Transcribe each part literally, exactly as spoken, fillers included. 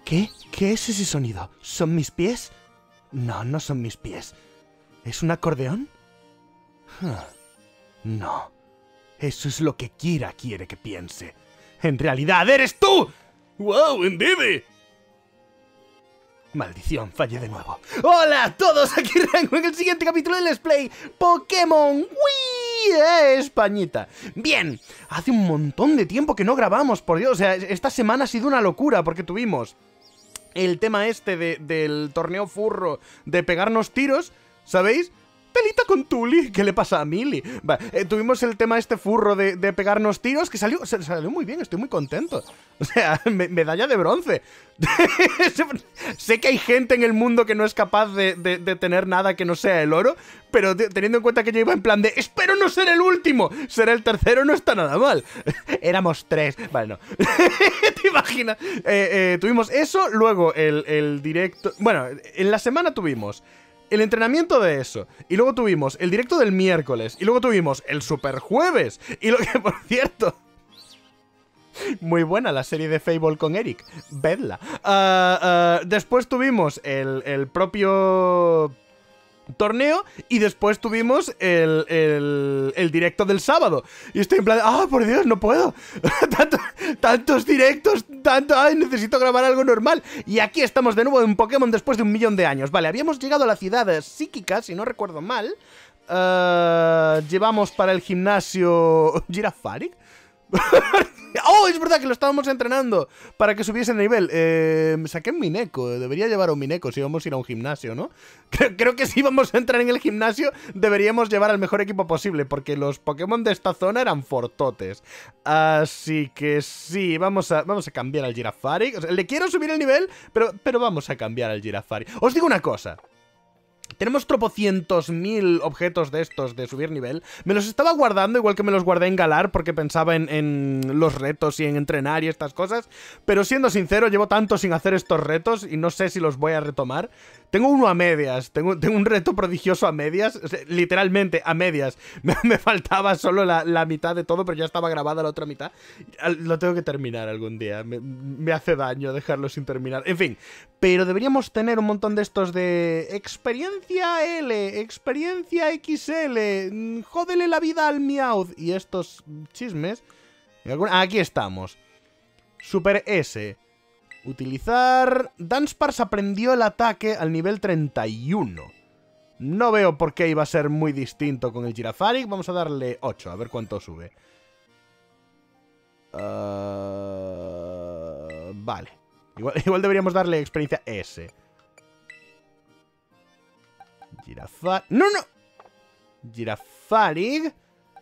¿Qué? ¿Qué es ese sonido? ¿Son mis pies? No, no son mis pies. ¿Es un acordeón? Huh. No. Eso es lo que Kira quiere que piense. ¡En realidad eres tú! ¡Wow, indeed! Maldición, fallé de nuevo. ¡Hola a todos! Aquí Rango en el siguiente capítulo del Let's Play Pokémon Wii eh, Españita. Bien, hace un montón de tiempo que no grabamos, por Dios. O sea, esta semana ha sido una locura porque tuvimos el tema este de, del torneo furro de pegarnos tiros, ¿sabéis? Pelita con Tuli, ¿qué le pasa a Mili? Va, eh, tuvimos el tema este furro de, de pegarnos tiros, que salió, salió muy bien, estoy muy contento. O sea, me, medalla de bronce. Sé que hay gente en el mundo que no es capaz de, de, de tener nada que no sea el oro, pero de, teniendo en cuenta que yo iba en plan de espero no ser el último, ser el tercero no está nada mal. Éramos tres. Vale, no. ¿Te imaginas? Eh, eh, tuvimos eso, luego el, el directo... Bueno, en la semana tuvimos el entrenamiento de eso, y luego tuvimos el directo del miércoles, y luego tuvimos el super jueves, y lo que, por cierto, muy buena la serie de Fable con Eric, vedla. Uh, uh, después tuvimos el, el propio torneo, y después tuvimos el, el, el directo del sábado. Y estoy en plan, ¡ah, por Dios, no puedo! Tanto, tantos directos, tanto, ¡ay, necesito grabar algo normal! Y aquí estamos de nuevo en Pokémon después de un millón de años. Vale, habíamos llegado a la ciudad psíquica, si no recuerdo mal. Uh, llevamos para el gimnasio Girafaric. ¡Oh, es verdad que lo estábamos entrenando para que subiese el nivel! Eh, me saqué un Mineko. Debería llevar un Mineko si vamos a ir a un gimnasio, ¿no? Creo, creo que si vamos a entrar en el gimnasio deberíamos llevar al mejor equipo posible, porque los Pokémon de esta zona eran fortotes. Así que sí, vamos a, vamos a cambiar al Girafaric. O sea, le quiero subir el nivel, pero, pero vamos a cambiar al Girafaric. Os digo una cosa. Tenemos tropocientos mil objetos de estos de subir nivel. Me los estaba guardando, igual que me los guardé en Galar, porque pensaba en, en los retos y en entrenar y estas cosas. Pero siendo sincero, llevo tanto sin hacer estos retos y no sé si los voy a retomar. Tengo uno a medias, tengo, tengo un reto prodigioso a medias, o sea, literalmente a medias. Me, me faltaba solo la, la mitad de todo, pero ya estaba grabada la otra mitad. Lo tengo que terminar algún día, me, me hace daño dejarlo sin terminar. En fin, pero deberíamos tener un montón de estos de experiencia L, experiencia X L, jódele la vida al Meowth y estos chismes. Aquí estamos. Super S. Utilizar... Dunsparce aprendió el ataque al nivel treinta y uno. No veo por qué iba a ser muy distinto con el Girafaric. Vamos a darle ocho, a ver cuánto sube. Uh... Vale. Igual, igual deberíamos darle experiencia S. Girafaric... ¡No, no! Girafaric...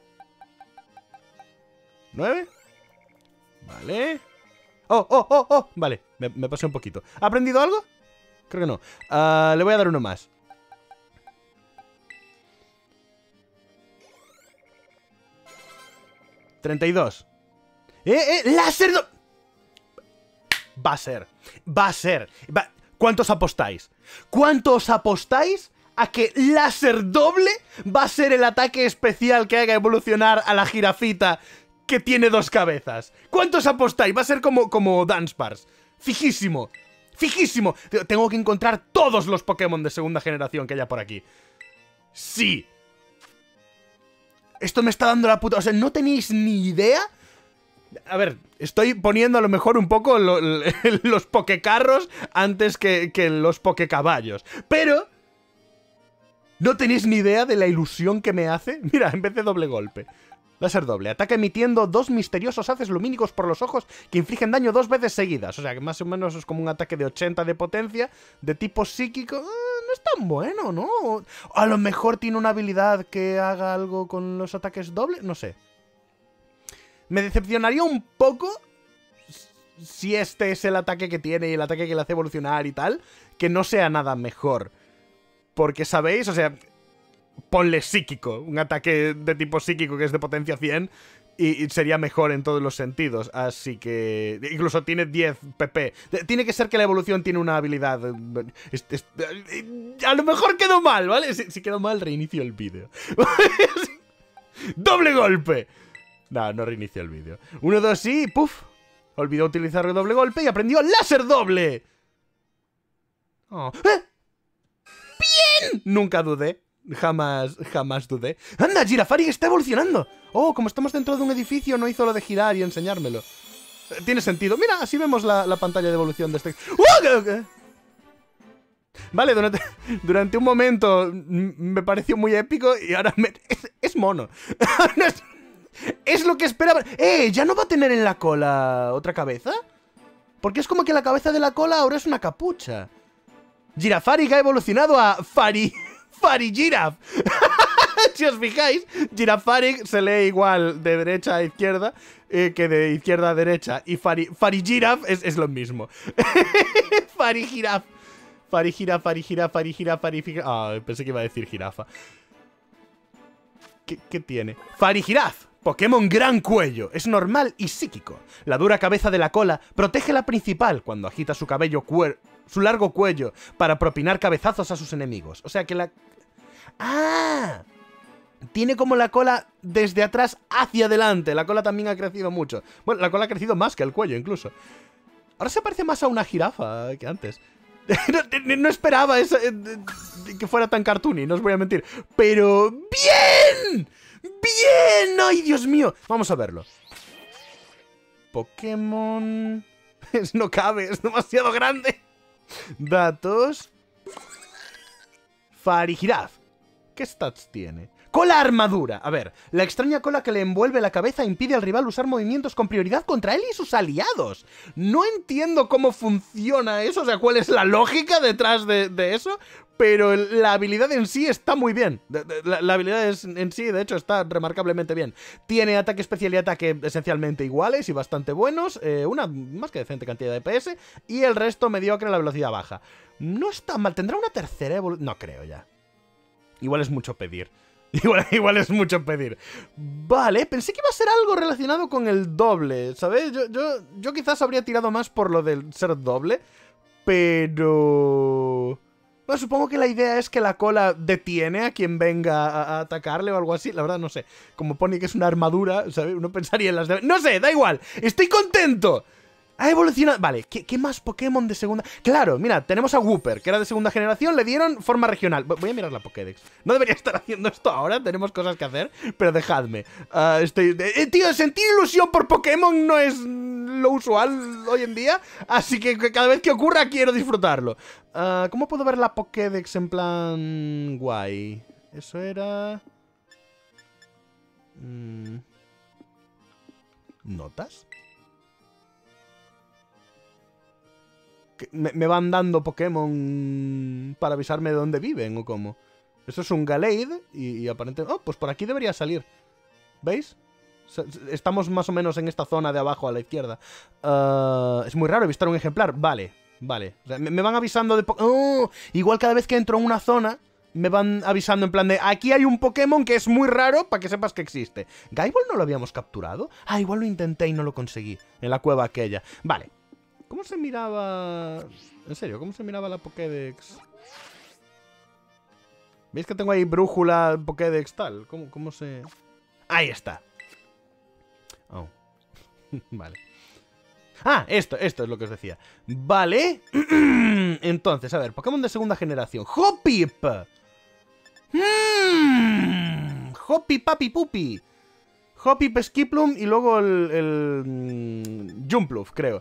¿nueve? Vale... ¡Oh, oh, oh, oh! Vale, me, me pasé un poquito. ¿Ha aprendido algo? Creo que no. Uh, le voy a dar uno más. treinta y dos. ¡Eh, eh! ¡Láser! Do... Va a ser. Va a ser. Va... ¿Cuántos apostáis? ¿Cuántos apostáis a que láser doble va a ser el ataque especial que haga evolucionar a la jirafita que tiene dos cabezas? ¿Cuántos apostáis? Va a ser como, como Dunsparce. Fijísimo. Fijísimo. Tengo que encontrar todos los Pokémon de segunda generación que haya por aquí. Sí. Esto me está dando la puta... O sea, ¿no tenéis ni idea? A ver, estoy poniendo a lo mejor un poco lo, los Pokécarros antes que, que los Pokécaballos. Pero... ¿no tenéis ni idea de la ilusión que me hace? Mira, en vez de doble golpe. Láser doble. Ataca emitiendo dos misteriosos haces lumínicos por los ojos que infligen daño dos veces seguidas. O sea, que más o menos es como un ataque de ochenta de potencia, de tipo psíquico. Eh, no es tan bueno, ¿no? A lo mejor tiene una habilidad que haga algo con los ataques dobles. No sé. Me decepcionaría un poco si este es el ataque que tiene y el ataque que le hace evolucionar y tal, que no sea nada mejor. Porque, ¿sabéis? O sea... ponle psíquico, un ataque de tipo psíquico que es de potencia cien y, y sería mejor en todos los sentidos. Así que... incluso tiene diez P P. Tiene que ser que la evolución tiene una habilidad... Es, es, a lo mejor quedó mal, ¿vale? Si, si quedó mal, reinicio el vídeo. ¡Doble golpe! No, no reinicio el vídeo. Uno, dos y... ¡puf! Olvidó utilizar el doble golpe y aprendió láser doble. Oh. ¡Eh! ¡Bien! Nunca dudé. Jamás, jamás dudé. ¡Anda, Girafarig está evolucionando! Oh, como estamos dentro de un edificio, no hizo lo de girar y enseñármelo. Eh, tiene sentido. Mira, así vemos la, la pantalla de evolución de este... ¡Uh! ¿Qué? Vale, durante, durante un momento me pareció muy épico y ahora me, es, es mono. es, es lo que esperaba. ¡Eh! ¿Ya no va a tener en la cola otra cabeza? Porque es como que la cabeza de la cola ahora es una capucha. Girafarig ha evolucionado a Fari... Farigiraf. Si os fijáis, Girafarig se lee igual de derecha a izquierda eh, que de izquierda a derecha. Y Fari, Farigiraf es, es lo mismo. Farigiraf. Farigiraf, Farigiraf, Farigiraf, Farigiraf. Ah, pensé que iba a decir jirafa. ¿Qué, qué tiene? Farigiraf. Pokémon gran cuello. Es normal y psíquico. La dura cabeza de la cola protege la principal cuando agita su cabello cuer... su largo cuello para propinar cabezazos a sus enemigos. O sea que la... ¡Ah! Tiene como la cola desde atrás hacia adelante. La cola también ha crecido mucho. Bueno, la cola ha crecido más que el cuello incluso. Ahora se parece más a una jirafa que antes. no, no esperaba eso, eh, que fuera tan cartoony, no os voy a mentir. Pero... ¡bien! ¡Bien! ¡Ay, Dios mío! Vamos a verlo. Pokémon... no cabe, es demasiado grande. Datos. Farigiraf. ¿Qué stats tiene? Cola armadura. A ver, la extraña cola que le envuelve la cabeza impide al rival usar movimientos con prioridad contra él y sus aliados. No entiendo cómo funciona eso, o sea, cuál es la lógica detrás de, de eso, pero la habilidad en sí está muy bien. La, la habilidad es, en sí, de hecho, está remarcablemente bien. Tiene ataque especial y ataque esencialmente iguales y bastante buenos, eh, una más que decente cantidad de D P S, y el resto mediocre a la velocidad baja. No está mal, ¿tendrá una tercera evolución? No creo ya. Igual es mucho pedir. Igual, igual es mucho pedir. Vale, pensé que iba a ser algo relacionado con el doble, ¿sabes? Yo, yo, yo quizás habría tirado más por lo del ser doble, pero... Bueno, supongo que la idea es que la cola detiene a quien venga a, a atacarle o algo así. La verdad, no sé. Como pone que es una armadura, ¿sabes? Uno pensaría en las de... No sé, da igual. ¡Estoy contento! Ha evolucionado... Vale, ¿qué, ¿qué más Pokémon de segunda...? Claro, mira, tenemos a Wooper, que era de segunda generación, le dieron forma regional. Voy a mirar la Pokédex. No debería estar haciendo esto ahora, tenemos cosas que hacer, pero dejadme. Uh, estoy... Eh, tío, sentir ilusión por Pokémon no es lo usual hoy en día, así que cada vez que ocurra quiero disfrutarlo. Uh, ¿Cómo puedo ver la Pokédex en plan... guay? Eso era... Mm... ¿Notas? Me, me van dando Pokémon para avisarme de dónde viven o cómo. Eso es un Gallade y, y aparentemente... Oh, pues por aquí debería salir. ¿Veis? Estamos más o menos en esta zona de abajo a la izquierda. Uh, es muy raro avistar un ejemplar. Vale, vale. O sea, me, me van avisando de... Oh, igual cada vez que entro en una zona me van avisando en plan de... Aquí hay un Pokémon que es muy raro para que sepas que existe. ¿Gaibol no lo habíamos capturado? Ah, igual lo intenté y no lo conseguí. En la cueva aquella. Vale. ¿Cómo se miraba...? En serio, ¿cómo se miraba la Pokédex? ¿Veis que tengo ahí brújula, Pokédex, tal? ¿Cómo, cómo se...? Ahí está. Oh. Vale. Ah, esto, esto es lo que os decía. Vale. Entonces, a ver, Pokémon de segunda generación. ¡Hoppip! Mm. ¡Hoppip, papi, pupi! Hoppip, Skiplum y luego el... el mm, Jumpluff, creo.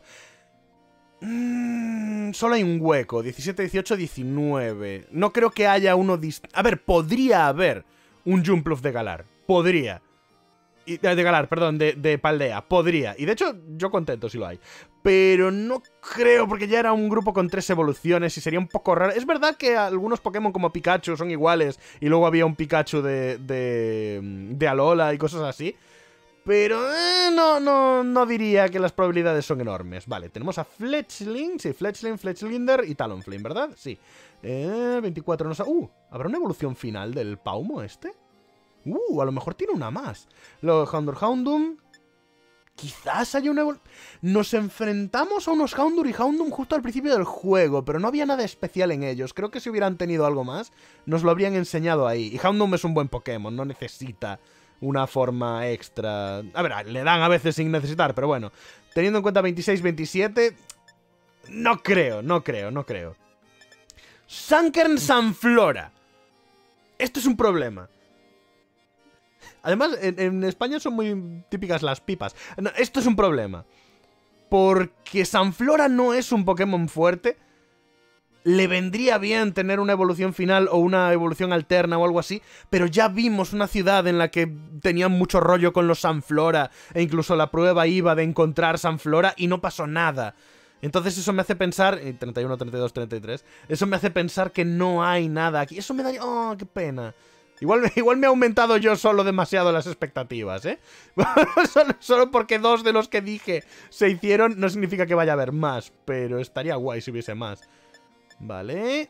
Mm, solo hay un hueco, diecisiete, dieciocho, diecinueve. No creo que haya uno... A ver, podría haber un Jumpluff de Galar. Podría. Y, de Galar, perdón, de, de Paldea. Podría. Y de hecho, yo contento si lo hay. Pero no creo, porque ya era un grupo con tres evoluciones y sería un poco raro. Es verdad que algunos Pokémon como Pikachu son iguales y luego había un Pikachu de, de, de Alola y cosas así. Pero eh, no, no, no diría que las probabilidades son enormes. Vale, tenemos a Fletchling, sí, Fletchling, Fletchlinder y Talonflame, ¿verdad? Sí. Eh, veinticuatro, no sé... Uh, ¿habrá una evolución final del Paumo este? Uh, a lo mejor tiene una más. Los Houndour, Houndoom... Quizás haya una evolución... Nos enfrentamos a unos Houndour y Houndoom justo al principio del juego, pero no había nada especial en ellos. Creo que si hubieran tenido algo más, nos lo habrían enseñado ahí. Y Houndoom es un buen Pokémon, no necesita... una forma extra... A ver, le dan a veces sin necesitar, pero bueno. Teniendo en cuenta veintiséis, veintisiete... No creo, no creo, no creo. Sunkern Sunflora. Esto es un problema. Además, en, en España son muy típicas las pipas. No, esto es un problema. Porque Sunflora no es un Pokémon fuerte. Le vendría bien tener una evolución final o una evolución alterna o algo así, pero ya vimos una ciudad en la que tenían mucho rollo con los Sunflora, e incluso la prueba iba de encontrar Sunflora y no pasó nada. Entonces eso me hace pensar... treinta y uno, treinta y dos, treinta y tres... Eso me hace pensar que no hay nada aquí. Eso me daría... ¡Oh, qué pena! Igual, igual me he aumentado yo solo demasiado las expectativas, ¿eh? solo, solo porque dos de los que dije se hicieron no significa que vaya a haber más, pero estaría guay si hubiese más. Vale.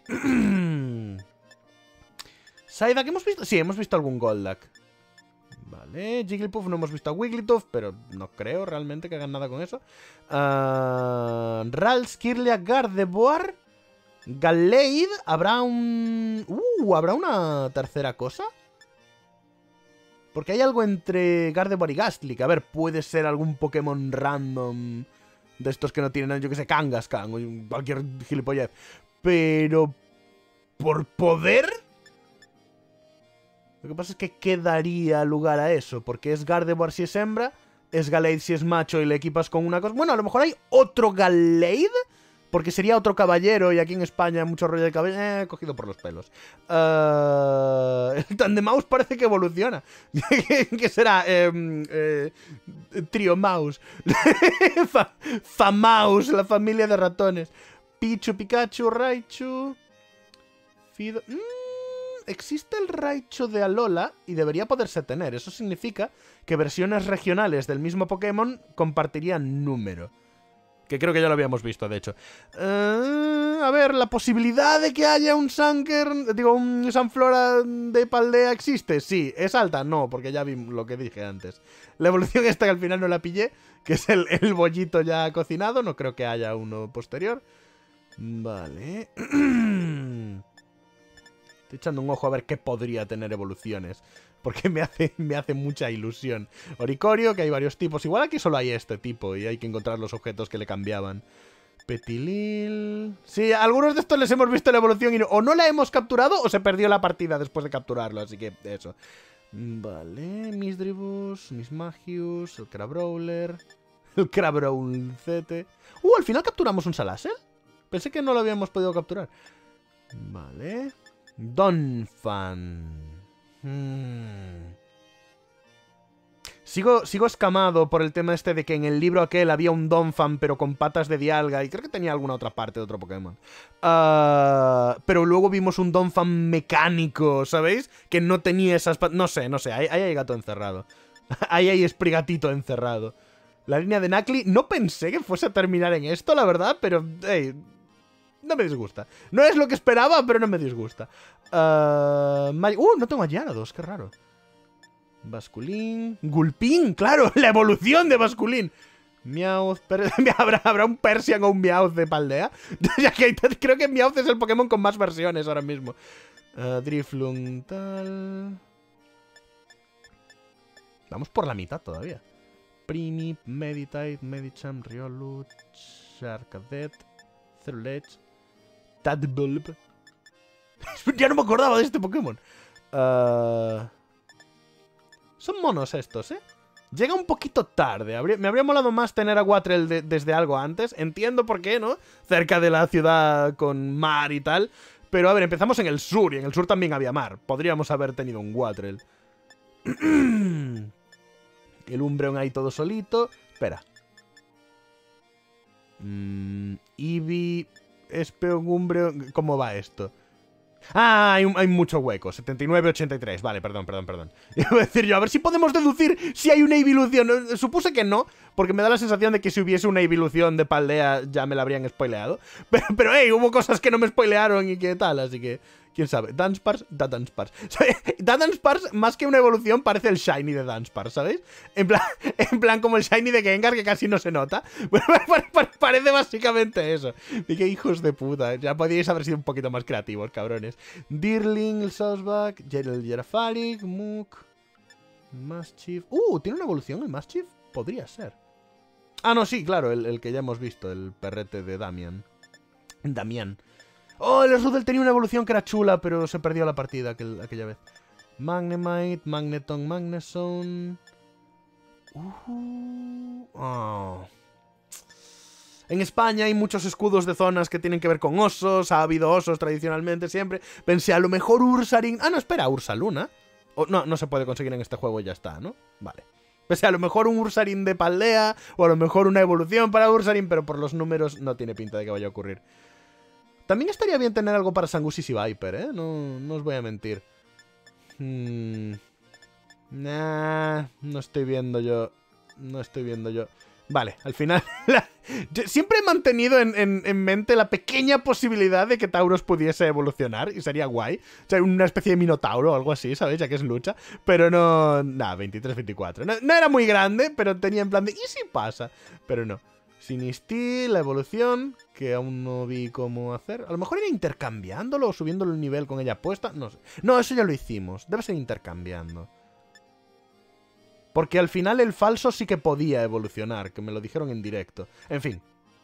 Psyduck, ¿hemos visto? Sí, hemos visto algún Golduck. Vale, Jigglypuff no hemos visto a Wigglytuff, pero no creo realmente que hagan nada con eso. uh, Ralts, Kirlia, Gardevoir, Gallade. ¿Habrá un... Uh, ¿habrá una tercera cosa? Porque hay algo entre Gardevoir y Gastly, que a ver, puede ser algún Pokémon random de estos que no tienen, yo que sé, Kangaskhan o cualquier gilipollez. Pero... ¿por poder? Lo que pasa es que ¿qué daría lugar a eso? Porque es Gardevoir si es hembra, es Gallade si es macho y le equipas con una cosa... Bueno, a lo mejor hay otro Gallade, porque sería otro caballero y aquí en España hay mucho rollo de caballero... Eh, cogido por los pelos. Uh, el Tandemaus parece que evoluciona. ¿Qué será? Eh, eh, Trio Mouse. Famaus, la familia de ratones. Pichu, Pikachu, Raichu... Fido... Mm, existe el Raichu de Alola y debería poderse tener. Eso significa que versiones regionales del mismo Pokémon compartirían número. Que creo que ya lo habíamos visto, de hecho. Uh, a ver, ¿la posibilidad de que haya un Sunkern, digo, un Sunflora de Paldea existe? Sí. ¿Es alta? No, porque ya vi lo que dije antes. La evolución esta que al final no la pillé, que es el, el bollito ya cocinado. No creo que haya uno posterior. Vale. Estoy echando un ojo a ver qué podría tener evoluciones. Porque me hace, me hace mucha ilusión. Oricorio, que hay varios tipos. Igual aquí solo hay este tipo y hay que encontrar los objetos que le cambiaban. Petilil... Sí, a algunos de estos les hemos visto la evolución y no, o no la hemos capturado o se perdió la partida después de capturarlo. Así que eso. Vale, Misdreavus, Mismagius, el Crabrawler, el Crabrawlzete. Uh, al final capturamos un Salazzle. Pensé que no lo habíamos podido capturar. Vale. Donphan. Hmm. Sigo, sigo escamado por el tema este de que en el libro aquel había un Donphan pero con patas de Dialga y creo que tenía alguna otra parte de otro Pokémon. Uh, pero luego vimos un Donphan mecánico, ¿sabéis? Que no tenía esas patas... No sé, no sé, ahí, ahí hay gato encerrado. Ahí hay Sprigatito encerrado. La línea de Nacli, no pensé que fuese a terminar en esto, la verdad, pero... Hey, no me disgusta. No es lo que esperaba, pero no me disgusta. Uh, uh no tengo a Gyarados, qué raro. Basculín. Gulpín, claro, la evolución de Basculín. Meowth. ¿Habrá, ¿Habrá un Persian o un Meowth de Paldea? Ya que creo que Meowth es el Pokémon con más versiones ahora mismo. Uh, Drifloon, tal. Vamos por la mitad todavía. Primip, Meditite, Medicham, Riolu, Charcadet, Ceruledge, Tadbulb. Ya no me acordaba de este Pokémon. Uh... Son monos estos, ¿eh? Llega un poquito tarde. Habría... Me habría molado más tener a Wattrel de... desde algo antes. Entiendo por qué, ¿no? Cerca de la ciudad con mar y tal. Pero a ver, empezamos en el sur y en el sur también había mar. Podríamos haber tenido un Wattrel. El Umbreon ahí todo solito. Espera. Mm, Eevee, Espeon, Umbreon... ¿Cómo va esto? Ah, hay, hay mucho hueco. setenta y nueve, ochenta y tres. Vale, perdón, perdón, perdón. Iba a decir yo, a ver si podemos deducir si hay una evolución. Supuse que no, porque me da la sensación de que si hubiese una evolución de Paldea ya me la habrían spoileado. Pero, pero hey, hubo cosas que no me spoilearon y qué tal, así que... ¿Quién sabe? Dunsparce, da Dunsparce. Da Dunsparce, más que una evolución, parece el Shiny de Dunsparce, ¿sabéis? En plan, en plan como el Shiny de Gengar, que casi no se nota. Bueno, parece básicamente eso. Y qué hijos de puta. Ya podíais haber sido un poquito más creativos, cabrones. Deerling, el Sawsbuck, el Girafarig, Mook, Maschiff. Uh, ¿tiene una evolución el Maschiff? Podría ser. Ah, no, sí, claro, el, el que ya hemos visto, el perrete de Damian. Damián. Oh, el Srudel tenía una evolución que era chula, pero se perdió la partida aquel, aquella vez. Magnemite, Magneton, Magnezone... Uh, oh. En España hay muchos escudos de zonas que tienen que ver con osos. Ha habido osos tradicionalmente siempre. Pensé, a lo mejor Ursaring... Ah, no, espera, Ursaluna. Oh, no, no se puede conseguir en este juego y ya está, ¿no? Vale. Pensé, a lo mejor un Ursaring de Paldea, o a lo mejor una evolución para Ursaring, pero por los números no tiene pinta de que vaya a ocurrir. También estaría bien tener algo para Sangusis y Viper, ¿eh? No, no os voy a mentir. Hmm... Nah, no estoy viendo yo. No estoy viendo yo. Vale, al final... La... Siempre he mantenido en, en, en mente la pequeña posibilidad de que Tauros pudiese evolucionar. Y sería guay. O sea, una especie de Minotauro o algo así, ¿sabéis? Ya que es lucha. Pero no... Nah, veintitrés veinticuatro. No, no era muy grande, pero tenía en plan de... ¿Y si pasa? Pero no. Sinistil, la evolución, que aún no vi cómo hacer. A lo mejor era intercambiándolo o subiéndolo el nivel con ella puesta. No sé. No, eso ya lo hicimos. Debe ser intercambiando. Porque al final el falso sí que podía evolucionar, que me lo dijeron en directo. En fin.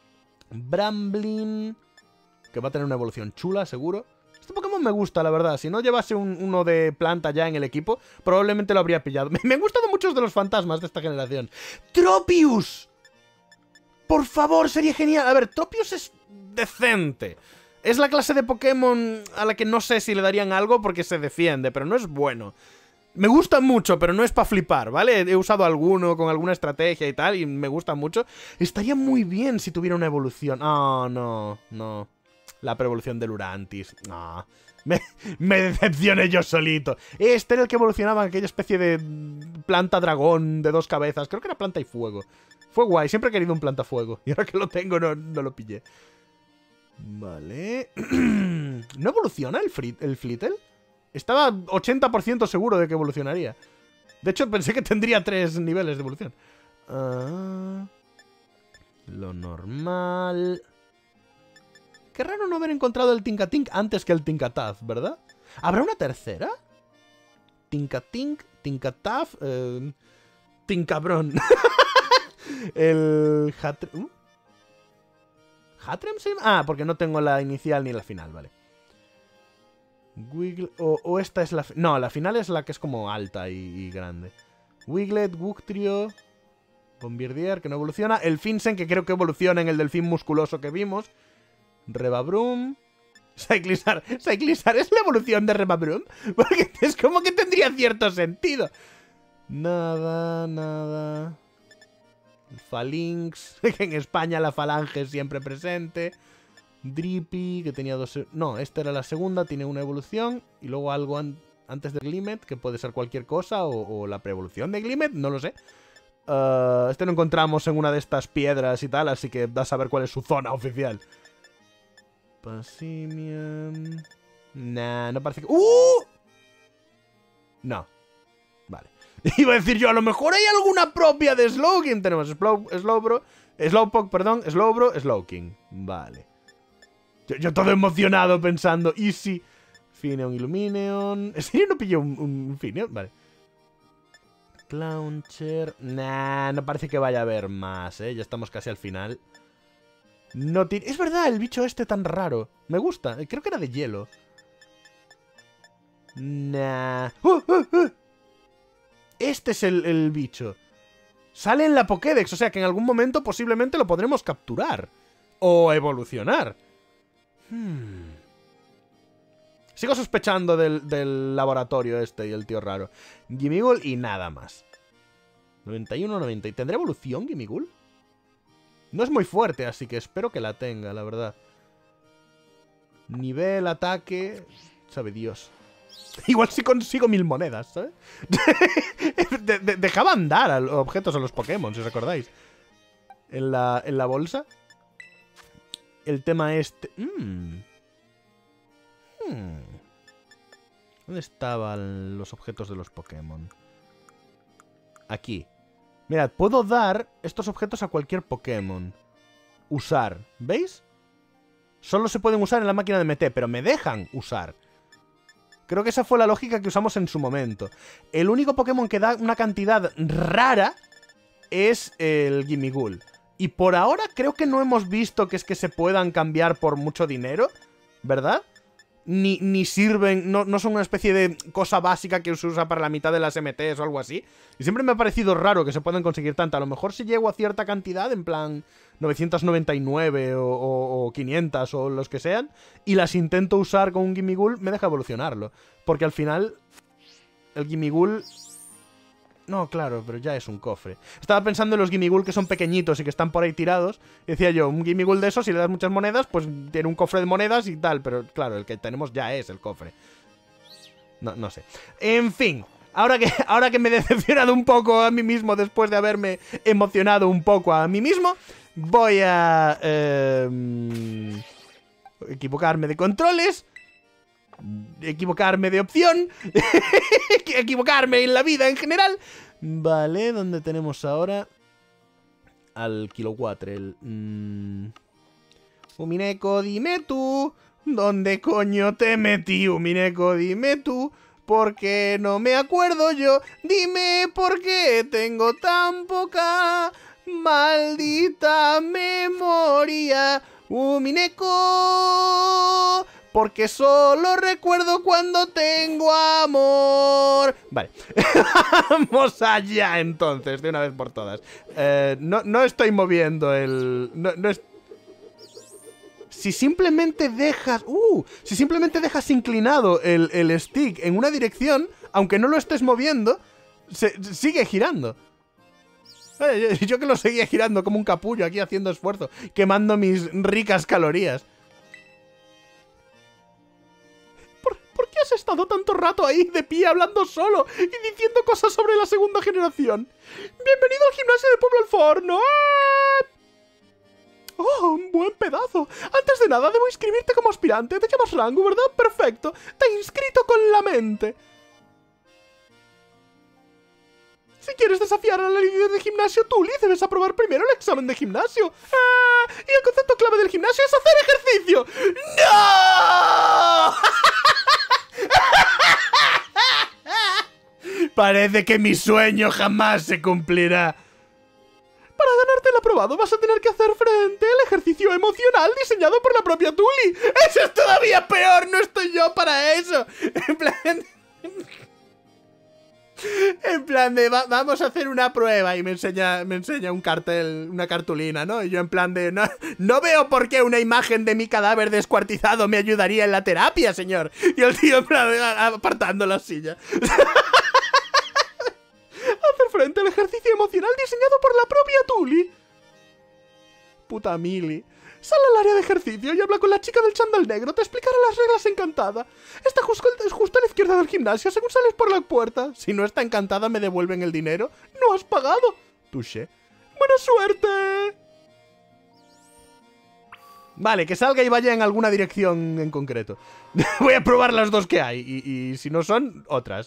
Bramblin, que va a tener una evolución chula, seguro. Este Pokémon me gusta, la verdad. Si no llevase un, uno de planta ya en el equipo, probablemente lo habría pillado. Me, me han gustado muchos de los fantasmas de esta generación. ¡Tropius! Por favor, sería genial. A ver, Tropius es decente. Es la clase de Pokémon a la que no sé si le darían algo porque se defiende, pero no es bueno. Me gusta mucho, pero no es para flipar, ¿vale? He usado alguno con alguna estrategia y tal, y me gusta mucho. Estaría muy bien si tuviera una evolución. Oh, no, no. La preevolución del Lurantis. No. Me, me decepcioné yo solito. Este era el que evolucionaba en aquella especie de planta dragón de dos cabezas. Creo que era planta y fuego. Fue guay, siempre he querido un planta fuego. Y ahora que lo tengo no, no lo pillé. Vale. ¿No evoluciona el, el Flittle? Estaba ochenta por ciento seguro de que evolucionaría. De hecho, pensé que tendría tres niveles de evolución. Uh, lo normal. Qué raro no haber encontrado el Tinkatink antes que el Tinkataz, ¿verdad? ¿Habrá una tercera? Tinkatink, Tinkataz, eh, Tinkabrón. El Hatrem... ¿Uh? ¿Hatrem se llama? Ah, porque no tengo la inicial ni la final, vale. Wiggle... O, o esta es la... No, la final es la que es como alta y, y grande. Wiglet, Wugtrio... Bombirdier, que no evoluciona. El Finsen, que creo que evoluciona en el delfín musculoso que vimos. Rebabrum... Cyclizar. ¿Cyclizar es la evolución de Rebabrum? Porque es como que tendría cierto sentido. Nada, nada... Falinx, que en España la falange siempre presente. Drippy, que tenía dos... No, esta era la segunda, tiene una evolución. Y luego algo an antes de Glimet, que puede ser cualquier cosa. O, o la preevolución de Glimet, no lo sé. Uh, este lo encontramos en una de estas piedras y tal, así que da a saber cuál es su zona oficial. Passimian... Nah, no parece que... ¡Uh! No. Vale. Iba a decir yo, a lo mejor hay alguna propia de Slowking. Tenemos Slow, Slowbro, Slowpoke, perdón, Slowbro, Slowking. Vale. Yo, yo todo emocionado pensando, Easy, Fineon, Illumineon. ¿En serio no pilló un, un Fineon? Vale. Clowncher. Nah, no parece que vaya a haber más, ¿eh? Ya estamos casi al final. No tiene... Es verdad, el bicho este tan raro. Me gusta. Creo que era de hielo. Nah. ¡Uh, uh, uh! Este es el, el bicho. Sale en la Pokédex, o sea que en algún momento posiblemente lo podremos capturar. O evolucionar. Hmm. Sigo sospechando del, del laboratorio este y el tío raro. Gimmighoul y nada más. noventa y uno, noventa. ¿Tendrá evolución Gimmighoul? No es muy fuerte, así que espero que la tenga, la verdad. Nivel, ataque... Sabe Dios. Igual si consigo mil monedas, ¿sabes? de, de, dejaba andar a los objetos a los Pokémon, si os acordáis. En la, en la bolsa. El tema este... Mm. Hmm. ¿Dónde estaban los objetos de los Pokémon? Aquí. Mirad, puedo dar estos objetos a cualquier Pokémon. Usar. ¿Veis? Solo se pueden usar en la máquina de M T, pero me dejan usar. Creo que esa fue la lógica que usamos en su momento. El único Pokémon que da una cantidad rara es el Gimmighoul. Y por ahora creo que no hemos visto que es que se puedan cambiar por mucho dinero. ¿verdad? Ni, ni sirven, no, no son una especie de cosa básica que se usa para la mitad de las M Ts o algo así. Y siempre me ha parecido raro que se puedan conseguir tanto. A lo mejor si llego a cierta cantidad, en plan novecientos noventa y nueve o, o, o quinientos o los que sean, y las intento usar con un Gimme Ghoul, me deja evolucionarlo. Porque al final, el Gimme Ghoul... No, claro, pero ya es un cofre. Estaba pensando en los Gimme Ghoul que son pequeñitos y que están por ahí tirados. Y decía yo, un Gimme Ghoul de esos, si le das muchas monedas, pues tiene un cofre de monedas y tal. Pero claro, el que tenemos ya es el cofre. No, no sé. En fin, ahora que, ahora que me he decepcionado un poco a mí mismo después de haberme emocionado un poco a mí mismo, voy a... Eh, equivocarme de controles. Equivocarme de opción. Equivocarme en la vida en general. Vale, ¿dónde tenemos ahora? Al Kilowatt-el. Mm. Umineko, dime tú. ¿Dónde coño te metí, Umineko? Dime tú. Porque no me acuerdo yo. Dime por qué tengo tan poca maldita memoria. Umineko. Porque solo recuerdo cuando tengo amor. Vale. Vamos allá, entonces, de una vez por todas. Eh, no, no estoy moviendo el... No, no es... Si simplemente dejas... Uh, si simplemente dejas inclinado el, el stick en una dirección, aunque no lo estés moviendo, se, sigue girando. Eh, yo, yo que lo seguía girando como un capullo aquí haciendo esfuerzo, quemando mis ricas calorías. ¿Por qué has estado tanto rato ahí de pie hablando solo y diciendo cosas sobre la segunda generación? Bienvenido al gimnasio de Pueblo El Forno. ¡Ah! Oh, un buen pedazo. Antes de nada, debo inscribirte como aspirante. Te llamas Rangu, ¿verdad? Perfecto. Te he inscrito con la mente. Si quieres desafiar a la líder de gimnasio Tuli, debes aprobar primero el examen de gimnasio. Ah, y el concepto clave del gimnasio es hacer ejercicio. ¡No! Parece que mi sueño jamás se cumplirá. Para ganarte el aprobado vas a tener que hacer frente al ejercicio emocional diseñado por la propia Tuli. ¡Eso es todavía peor! ¡No estoy yo para eso! En plan... En plan de, va, vamos a hacer una prueba y me enseña, me enseña un cartel, una cartulina, ¿no? Y yo en plan de, no, no veo por qué una imagen de mi cadáver descuartizado me ayudaría en la terapia, señor. Y el tío en plan, apartando la silla. Hacer frente al ejercicio emocional diseñado por la propia Tuli. Puta Mili. Sal al área de ejercicio y habla con la chica del chándal negro. Te explicará las reglas encantada. Está justo, justo a la izquierda del gimnasio según sales por la puerta. Si no está encantada, me devuelven el dinero. No has pagado. Touché. ¡Buena suerte! Vale, que salga y vaya en alguna dirección en concreto. Voy a probar las dos que hay. Y, y si no son, otras.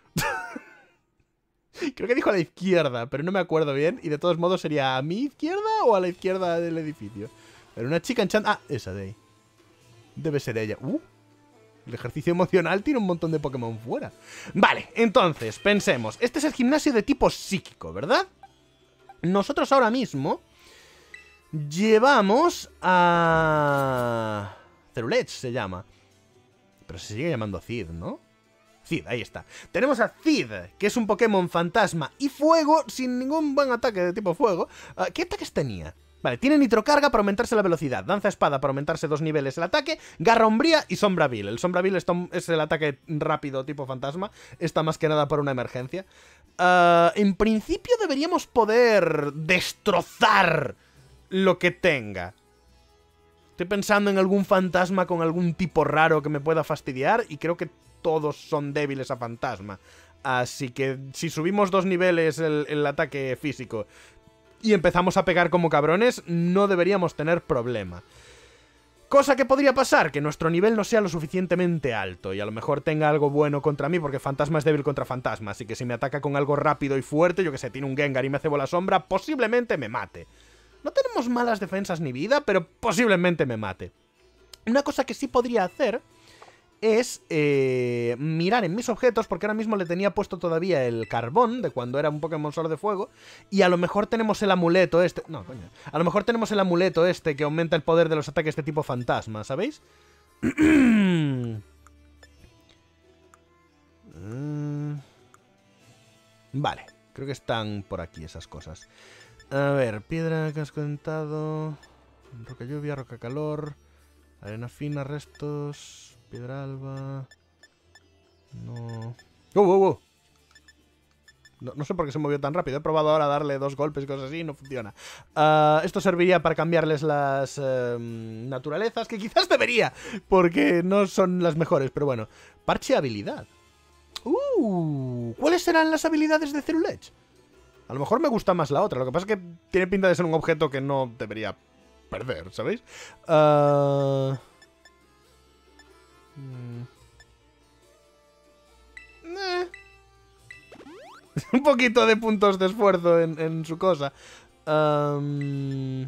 Creo que dijo a la izquierda, pero no me acuerdo bien. Y de todos modos sería a mi izquierda o a la izquierda del edificio. Pero una chica en chándal... Ah, esa de ahí. Debe ser ella. Uh, el ejercicio emocional tiene un montón de Pokémon fuera. Vale, entonces, pensemos. Este es el gimnasio de tipo psíquico, ¿verdad? Nosotros ahora mismo llevamos a... Cerulech se llama. Pero se sigue llamando Cid, ¿no? Cid, ahí está. Tenemos a Cid, que es un Pokémon fantasma y fuego, sin ningún buen ataque de tipo fuego. Uh, ¿Qué ataques tenía? Vale, tiene nitrocarga para aumentarse la velocidad, danza espada para aumentarse dos niveles el ataque, garra umbría y sombra vil. El sombra vil es el ataque rápido tipo fantasma, está más que nada por una emergencia. Uh, en principio deberíamos poder destrozar lo que tenga. Estoy pensando en algún fantasma con algún tipo raro que me pueda fastidiar y creo que todos son débiles a fantasma. Así que si subimos dos niveles el, el ataque físico y empezamos a pegar como cabrones, no deberíamos tener problema. Cosa que podría pasar, que nuestro nivel no sea lo suficientemente alto y a lo mejor tenga algo bueno contra mí, porque fantasma es débil contra fantasma, así que si me ataca con algo rápido y fuerte, yo que sé, tiene un Gengar y me hace bola sombra, posiblemente me mate. No tenemos malas defensas ni vida, pero posiblemente me mate. Una cosa que sí podría hacer es eh, mirar en mis objetos, porque ahora mismo le tenía puesto todavía el carbón de cuando era un Pokémon solo de fuego, y a lo mejor tenemos el amuleto este... No, coño. A lo mejor tenemos el amuleto este que aumenta el poder de los ataques de tipo fantasma, ¿sabéis? Vale, creo que están por aquí esas cosas. A ver, piedra que has comentado. Roca lluvia, roca calor. Arena fina, restos. Piedra alba. No. ¡Uh, uh, uh! No, no sé por qué se movió tan rápido. He probado ahora a darle dos golpes y cosas así y no funciona. Uh, esto serviría para cambiarles las uh, naturalezas, que quizás debería, porque no son las mejores, pero bueno. Parche habilidad. Uh, ¿cuáles serán las habilidades de Cerulege? A lo mejor me gusta más la otra. Lo que pasa es que tiene pinta de ser un objeto que no debería perder, ¿sabéis? Uh... Mm. Eh. Un poquito de puntos de esfuerzo en, en su cosa. Um...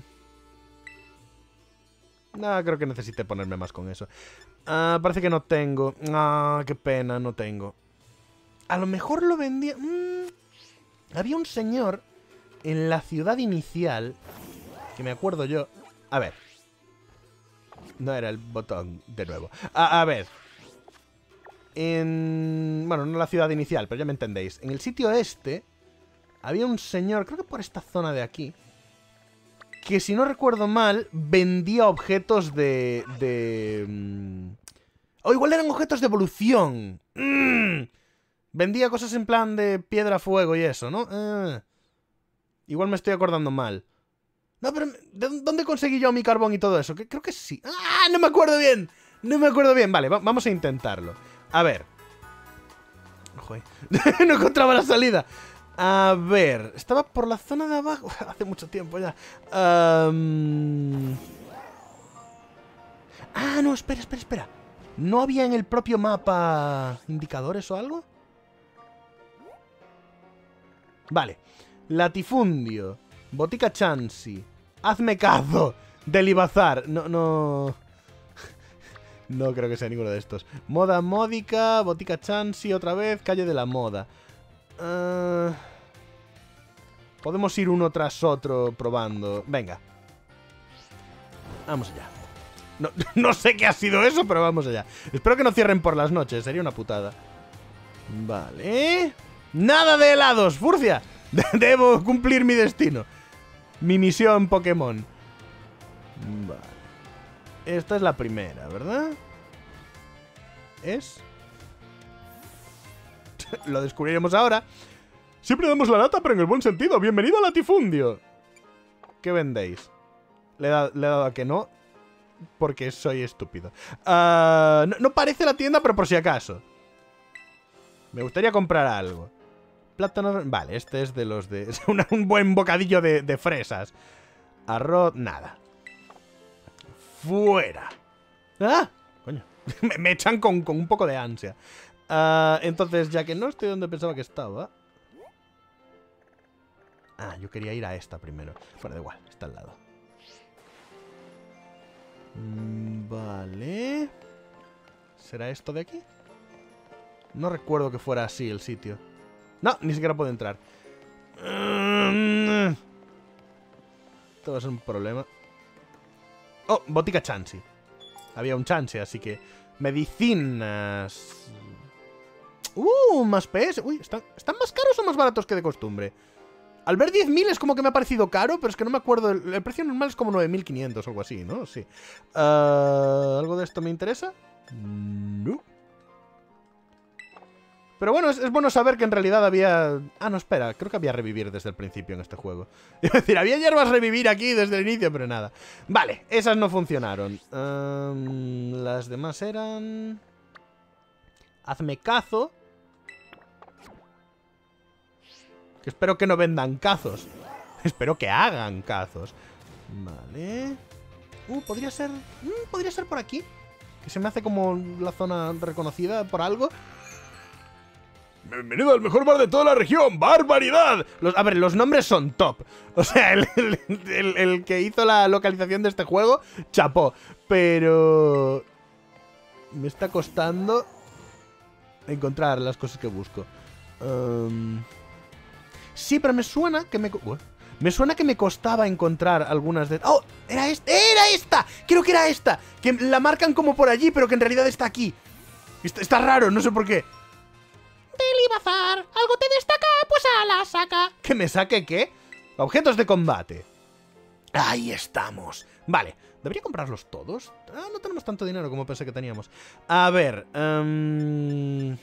No, creo que necesite ponerme más con eso. Uh, parece que no tengo. Ah, qué pena, no tengo. A lo mejor lo vendía... Mm. Había un señor en la ciudad inicial, que me acuerdo yo... A ver. No era el botón de nuevo. A, a ver. En... Bueno, no la ciudad inicial, pero ya me entendéis. En el sitio este había un señor, creo que por esta zona de aquí, que si no recuerdo mal, vendía objetos de... de... O oh, igual eran objetos de evolución. Mm. Vendía cosas en plan de piedra, fuego y eso, ¿no? Eh. Igual me estoy acordando mal. No, pero ¿de dónde conseguí yo mi carbón y todo eso? Que creo que sí. ¡Ah! No me acuerdo bien. No me acuerdo bien. Vale, va vamos a intentarlo. A ver. Joder. No encontraba la salida. A ver. Estaba por la zona de abajo. Hace mucho tiempo ya. Um... Ah, no, espera, espera, espera. ¿No había en el propio mapa indicadores o algo? Vale. Latifundio. Botica Chansi. Hazme caso. Delibazar. No, no... No creo que sea ninguno de estos. Moda módica. Botica Chansi otra vez. Calle de la moda. Uh... Podemos ir uno tras otro probando. Venga. Vamos allá. No, no sé qué ha sido eso, pero vamos allá. Espero que no cierren por las noches. Sería una putada. Vale. Nada de helados, Furcia. Debo cumplir mi destino. Mi misión Pokémon. Vale. Esta es la primera, ¿verdad? ¿Es? Lo descubriremos ahora. Siempre damos la lata, pero en el buen sentido. Bienvenido a Latifundio. ¿Qué vendéis? Le he dado, le he dado a que no, porque soy estúpido. Uh, no, no parece la tienda, pero por si acaso. Me gustaría comprar algo. Plátano... Vale, este es de los de... Es una, un buen bocadillo de, de fresas. Arroz... Nada. ¡Fuera! ¡Ah! Coño. me, me echan con, con un poco de ansia. Uh, entonces, ya que no estoy donde pensaba que estaba... Ah, yo quería ir a esta primero. Bueno, da igual, está al lado. Mm, vale. ¿Será esto de aquí? No recuerdo que fuera así el sitio. No, ni siquiera puedo entrar. Esto va a ser un problema. Oh, botica Chansi. Había un Chansi, así que... Medicinas... Uh, más P S. Uy, ¿están, ¿están más caros o más baratos que de costumbre? Al ver diez mil es como que me ha parecido caro, pero es que no me acuerdo. El, el precio normal es como nueve mil quinientos o algo así, ¿no? Sí. Uh, ¿Algo de esto me interesa? No. Pero bueno, es, es bueno saber que en realidad había... Ah, no, espera. Creo que había revivir desde el principio en este juego. Es decir, había hierbas revivir aquí desde el inicio, pero nada. Vale, esas no funcionaron. Um, las demás eran... Hazme cazo. Que espero que no vendan cazos. Espero que hagan cazos. Vale. Uh, podría ser... Mm, podría ser por aquí. Que se me hace como la zona reconocida por algo. Bienvenido al mejor bar de toda la región. ¡Barbaridad! Los, a ver, los nombres son top. O sea, el, el, el, el que hizo la localización de este juego, chapó. Pero... me está costando encontrar las cosas que busco. Um... Sí, pero me suena que me... Me suena que me costaba encontrar algunas de... ¡Oh! ¡Era esta! ¡Era esta! Creo que era esta. Que la marcan como por allí, pero que en realidad está aquí. Está, está raro, no sé por qué. Delibazar, ¿algo te destaca? Pues a la saca. ¿Que me saque qué? Objetos de combate. Ahí estamos. Vale, ¿debería comprarlos todos? Ah, no tenemos tanto dinero como pensé que teníamos. A ver... Um...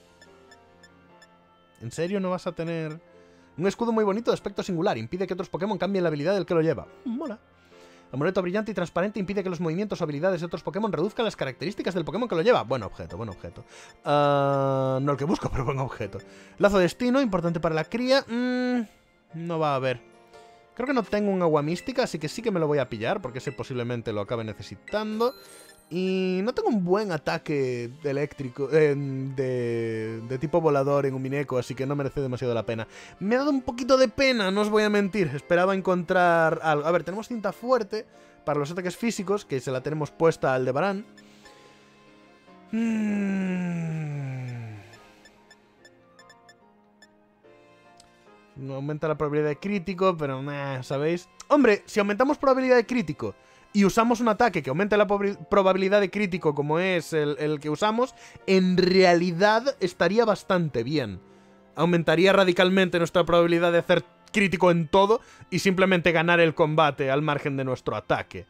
¿En serio no vas a tener...? Un escudo muy bonito de aspecto singular. Impide que otros Pokémon cambien la habilidad del que lo lleva. Mola. Amuleto brillante y transparente impide que los movimientos o habilidades de otros Pokémon reduzcan las características del Pokémon que lo lleva. Buen objeto, buen objeto. Uh, no el que busco, pero buen objeto. Lazo de destino, importante para la cría. Mm, no va a haber. Creo que no tengo un agua mística, así que sí que me lo voy a pillar, porque ese posiblemente lo acabe necesitando. Y no tengo un buen ataque eléctrico, eh, de, de tipo volador en un Mineco, así que no merece demasiado la pena. Me ha dado un poquito de pena, no os voy a mentir. Esperaba encontrar algo. A ver, tenemos cinta fuerte para los ataques físicos, que se la tenemos puesta al de Baran. Mm. No aumenta la probabilidad de crítico, pero nah, ¿sabéis? Hombre, si aumentamos probabilidad de crítico y usamos un ataque que aumente la probabilidad de crítico como es el, el que usamos, en realidad estaría bastante bien. Aumentaría radicalmente nuestra probabilidad de hacer crítico en todo y simplemente ganar el combate al margen de nuestro ataque.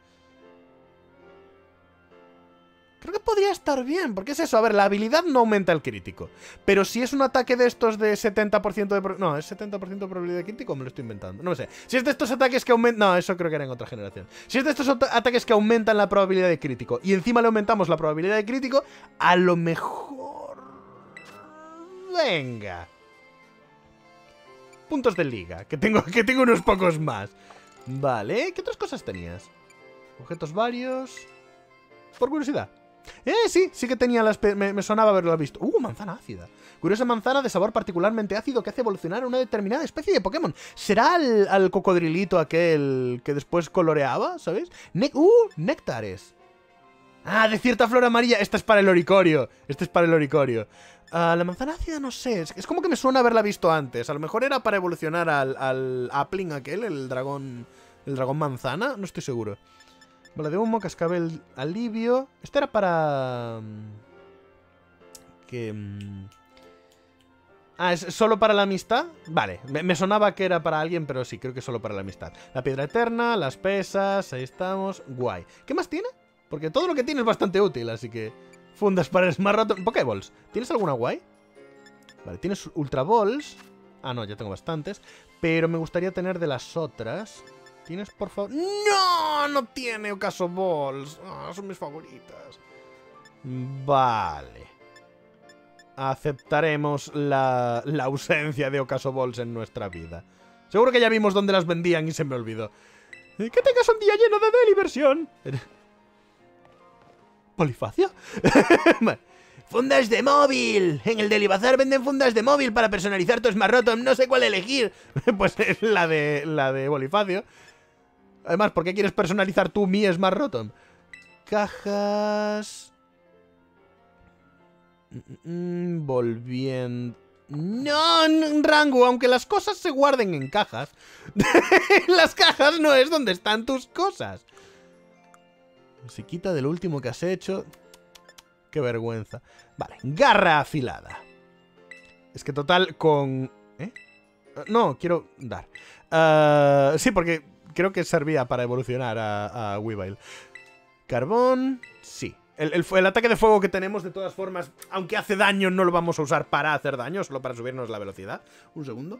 Creo que podría estar bien, porque es eso, a ver, la habilidad no aumenta el crítico. Pero si es un ataque de estos de setenta por ciento de... Pro... No, ¿es setenta por ciento de probabilidad de crítico o me lo estoy inventando? No lo sé. Si es de estos ataques que aumentan... No, eso creo que era en otra generación. Si es de estos ataques que aumentan la probabilidad de crítico y encima le aumentamos la probabilidad de crítico, a lo mejor... Venga. Puntos de liga, que tengo, que tengo unos pocos más. Vale, ¿qué otras cosas tenías? Objetos varios... Por curiosidad. Eh, sí, sí que tenía las... Me, me sonaba haberlo visto. Uh, manzana ácida. Curiosa manzana de sabor particularmente ácido que hace evolucionar a una determinada especie de Pokémon. ¿Será al, al cocodrilito aquel que después coloreaba, ¿sabéis? Ne uh, néctares. Ah, de cierta flor amarilla. Esta es para el Oricorio. Este es para el Oricorio. Uh, la manzana ácida no sé. Es, es como que me suena haberla visto antes. A lo mejor era para evolucionar al, al Appling aquel, el dragón... El dragón manzana. No estoy seguro. Bola de humo, cascabel alivio. Esto era para... Que... Ah, ¿es solo para la amistad? Vale, me, me sonaba que era para alguien, pero sí, creo que es solo para la amistad. La piedra eterna, las pesas, ahí estamos. Guay. ¿Qué más tiene? Porque todo lo que tiene es bastante útil, así que... Fundas para el Smarrotom. Pokéballs. ¿Tienes alguna guay? Vale, tienes Ultra Balls. Ah, no, ya tengo bastantes. Pero me gustaría tener de las otras... ¿Tienes, por favor? ¡No! No tiene Ocaso Balls. Oh, son mis favoritas. Vale. Aceptaremos la, la ausencia de Ocaso Balls en nuestra vida. Seguro que ya vimos dónde las vendían y se me olvidó. Que tengas un día lleno de diversión. ¿Polifacio? ¡Fundas de móvil! En el Delibazar venden fundas de móvil para personalizar tu Smarrotom. No sé cuál elegir. Pues es la de, la de Bolifacio. Además, ¿por qué quieres personalizar tú mi Smarrotom? Cajas... Mm, volviendo... No, Rangu, aunque las cosas se guarden en cajas. Las cajas no es donde están tus cosas. Se quita del último que has hecho. Qué vergüenza. Vale, garra afilada. Es que total con... ¿Eh? No, quiero dar. Uh, sí, porque... Creo que servía para evolucionar a, a Weavile. Carbón, sí. El, el, el ataque de fuego que tenemos, de todas formas, aunque hace daño, no lo vamos a usar para hacer daño, solo para subirnos la velocidad. Un segundo.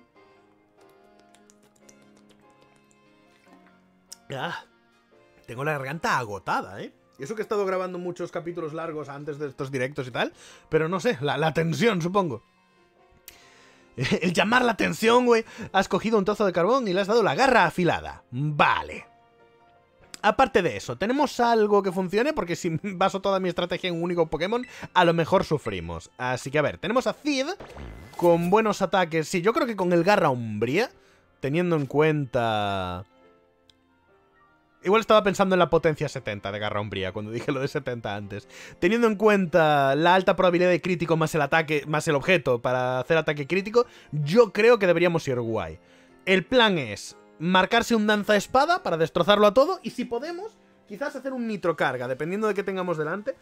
Ah, tengo la garganta agotada, ¿eh? Y eso que he estado grabando muchos capítulos largos antes de estos directos y tal. Pero no sé, la, la tensión, supongo. El llamar la atención, güey. Has cogido un trozo de carbón y le has dado la garra afilada. Vale. Aparte de eso, ¿tenemos algo que funcione? Porque si baso toda mi estrategia en un único Pokémon, a lo mejor sufrimos. Así que a ver, tenemos a Cid con buenos ataques. Sí, yo creo que con el garra umbría, teniendo en cuenta... Igual estaba pensando en la potencia setenta de garra umbría cuando dije lo de setenta antes. Teniendo en cuenta la alta probabilidad de crítico más el ataque, más el objeto para hacer ataque crítico, yo creo que deberíamos ir guay. El plan es marcarse un danza espada para destrozarlo a todo. Y si podemos, quizás hacer un nitrocarga, dependiendo de qué tengamos delante.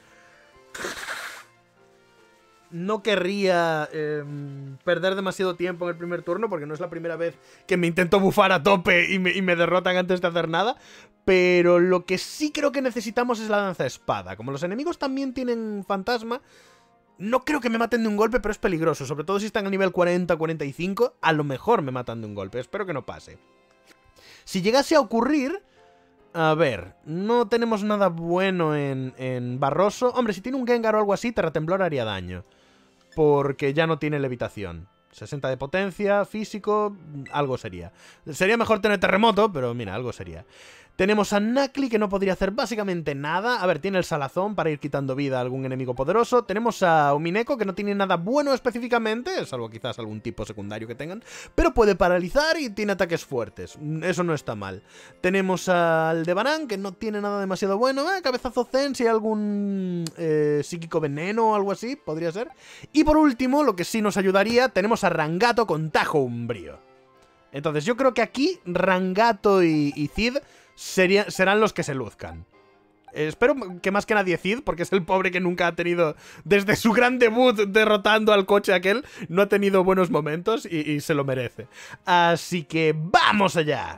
No querría eh, perder demasiado tiempo en el primer turno, porque no es la primera vez que me intento bufar a tope y me, y me derrotan antes de hacer nada. Pero lo que sí creo que necesitamos es la danza espada. Como los enemigos también tienen fantasma, no creo que me maten de un golpe, pero es peligroso. Sobre todo si están a nivel cuarenta, cuarenta y cinco, a lo mejor me matan de un golpe. Espero que no pase. Si llegase a ocurrir... A ver, no tenemos nada bueno en, en Barroso. Hombre, si tiene un Gengar o algo así, Terratemblor haría daño. Porque ya no tiene levitación. sesenta de potencia, físico, algo sería. Sería mejor tener terremoto, pero mira, algo sería. Tenemos a Nacli, que no podría hacer básicamente nada. A ver, tiene el salazón para ir quitando vida a algún enemigo poderoso. Tenemos a Umineko, que no tiene nada bueno específicamente, salvo quizás algún tipo secundario que tengan, pero puede paralizar y tiene ataques fuertes. Eso no está mal. Tenemos al Aldebaran, que no tiene nada demasiado bueno. Eh, cabezazo Zen, si hay algún eh, psíquico veneno o algo así, podría ser. Y por último, lo que sí nos ayudaría, tenemos a Rangato con Tajo Umbrío. Entonces yo creo que aquí Rangato y, y Cid sería, serán los que se luzcan. Eh, espero que más que nadie Cid, porque es el pobre que nunca ha tenido, desde su gran debut derrotando al coche aquel, no ha tenido buenos momentos y, y se lo merece. Así que ¡vamos allá!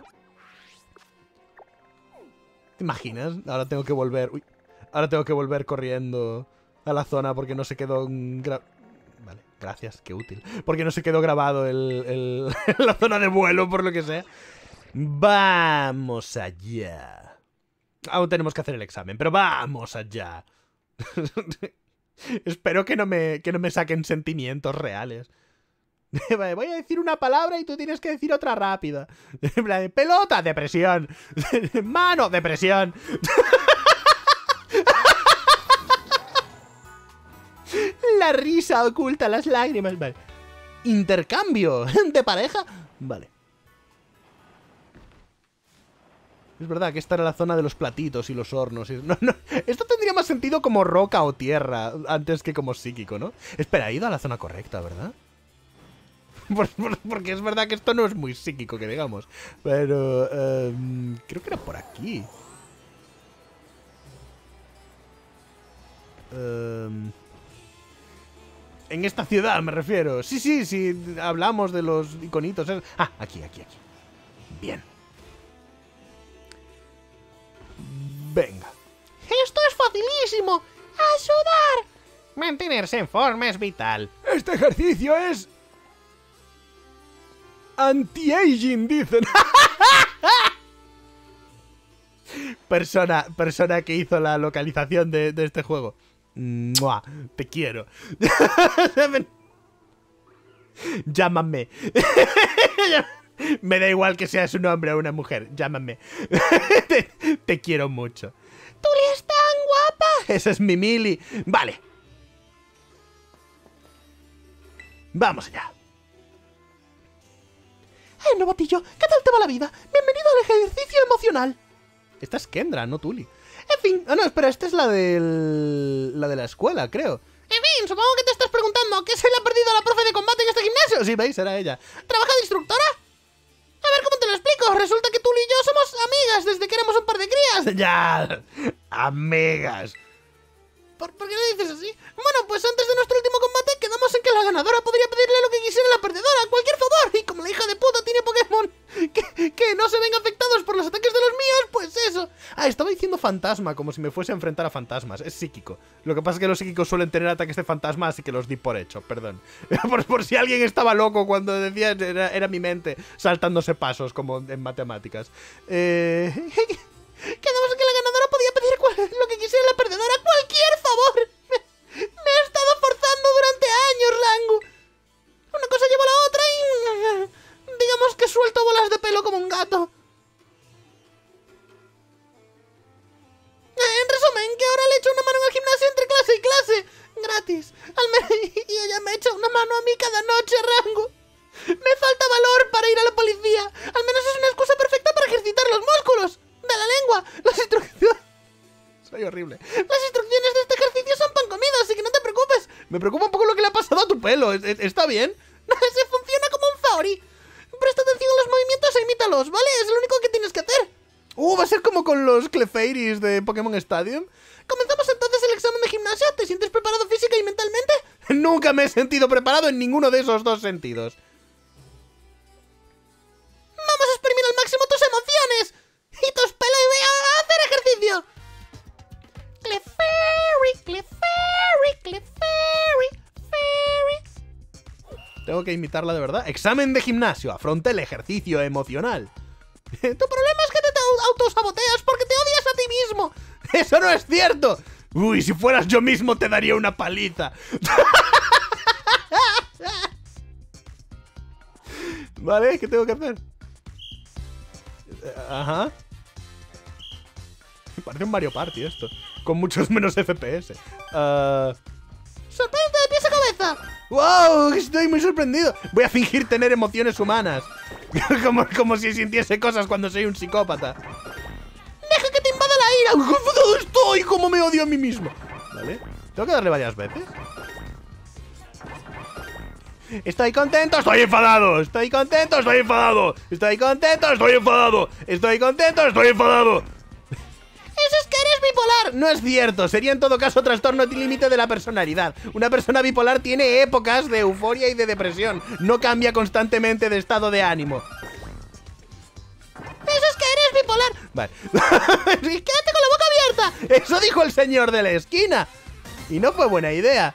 ¿Te imaginas? Ahora tengo que volver... Uy, ahora tengo que volver corriendo a la zona porque no se quedó... Gra Vale, gracias, qué útil. Porque no se quedó grabado el, el, la zona de vuelo, por lo que sea. Vamos allá. Aún tenemos que hacer el examen, pero vamos allá. Espero que no, me, que no me saquen sentimientos reales. Voy a decir una palabra y tú tienes que decir otra rápida. Pelota, depresión. Mano, depresión. La risa oculta las lágrimas. Vale. Intercambio de pareja. Vale. Es verdad que esta era la zona de los platitos y los hornos. No, no. Esto tendría más sentido como roca o tierra antes que como psíquico, ¿no? Espera, he ido a la zona correcta, ¿verdad? Por, por, porque es verdad que esto no es muy psíquico, que digamos. Pero... Um, creo que era por aquí. Um, en esta ciudad me refiero. Sí, sí, sí. Hablamos de los iconitos. Ah, aquí, aquí, aquí. Bien. Venga. Esto es facilísimo. ¡A sudar! Mantenerse en forma es vital. Este ejercicio es... anti-aging, dicen. persona, persona que hizo la localización de, de este juego. ¡Mua! Te quiero. Llámame. Me da igual que seas un hombre o una mujer. Llámame. te, te quiero mucho. ¡Tuli es tan guapa! Esa es mi Mili. Vale. Vamos allá. Eh, novatillo, ¿qué tal te va la vida? Bienvenido al ejercicio emocional. Esta es Kendra, no Tuli. En fin. Ah, no, espera, esta es la del... la de la escuela, creo. En fin, supongo que te estás preguntando ¿qué se le ha perdido a la profe de combate en este gimnasio? Sí, veis, era ella. ¿Trabaja de instructora? A ver, ¿cómo te lo explico? Resulta que Tuli y yo somos amigas desde que éramos un par de crías. Ya, amigas. ¿Por, ¿Por qué lo dices así? Bueno, pues antes de nuestro último combate quedamos en que la ganadora podría pedirle lo que quisiera a la perdedora, cualquier favor. Y como la hija de puta tiene Pokémon que, que no se ven afectados por los ataques de los míos, pues eso. Ah, estaba diciendo fantasma, como si me fuese a enfrentar a fantasmas. Es psíquico. Lo que pasa es que los psíquicos suelen tener ataques de fantasma, así que los di por hecho, perdón. por, por si alguien estaba loco cuando decía, era, era mi mente saltándose pasos, como en matemáticas. Eh... Quedamos en que la ganadora podía pedir cual, lo que quisiera la perdedora, cualquier favor. Me, me he estado forzando durante años, Rangu. Una cosa lleva a la otra y... digamos que suelto bolas de pelo como un gato. En resumen, que ahora le echo una mano en el gimnasio entre clase y clase. Gratis. Al menos, y ella me echa una mano a mí cada noche, Rangu. Me falta valor para ir a la policía. Al menos es una excusa perfecta para ejercitar los músculos de la lengua. Las instrucciones... Soy horrible. Las instrucciones de este ejercicio son pan comido, así que no te preocupes. Me preocupa un poco lo que le ha pasado a tu pelo. ¿Está bien? Se funciona como un Zaori. Presta atención a los movimientos e imítalo. hacerlos, ¿vale? Es lo único que tienes que hacer. Uh, va a ser como con los Clefairies de Pokémon Stadium. Comenzamos entonces el examen de gimnasia. ¿Te sientes preparado física y mentalmente? Nunca me he sentido preparado en ninguno de esos dos sentidos. Vamos a exprimir al máximo tus emociones y tus pelos y voy a hacer ejercicio. Clefairy, Clefairy, Clefairy, Fairy. Tengo que imitarla de verdad. Examen de gimnasio. Afronta el ejercicio emocional. Tu problema es que te autosaboteas porque te odias a ti mismo. ¡Eso no es cierto! Uy, si fueras yo mismo te daría una paliza. Vale, ¿qué tengo que hacer? Ajá. Parece un Mario Party esto. Con muchos menos F P S. Uh... ¡Sorprende de pies a cabeza! ¡Wow! Estoy muy sorprendido. Voy a fingir tener emociones humanas. como, como si sintiese cosas cuando soy un psicópata. ¡Deja que te invada la ira! ¡Qué enfadado estoy! ¡Cómo me odio a mí mismo! ¿Vale? ¿Tengo que darle varias veces? Estoy contento, estoy enfadado. Estoy contento, estoy enfadado. Estoy contento, estoy enfadado. Estoy contento, estoy enfadado. Eso es que eres bipolar. No es cierto, sería en todo caso trastorno límite de la personalidad. Una persona bipolar tiene épocas de euforia y de depresión. No cambia constantemente de estado de ánimo. Eso es que eres bipolar. Vale. Quédate con la boca abierta. Eso dijo el señor de la esquina. Y no fue buena idea.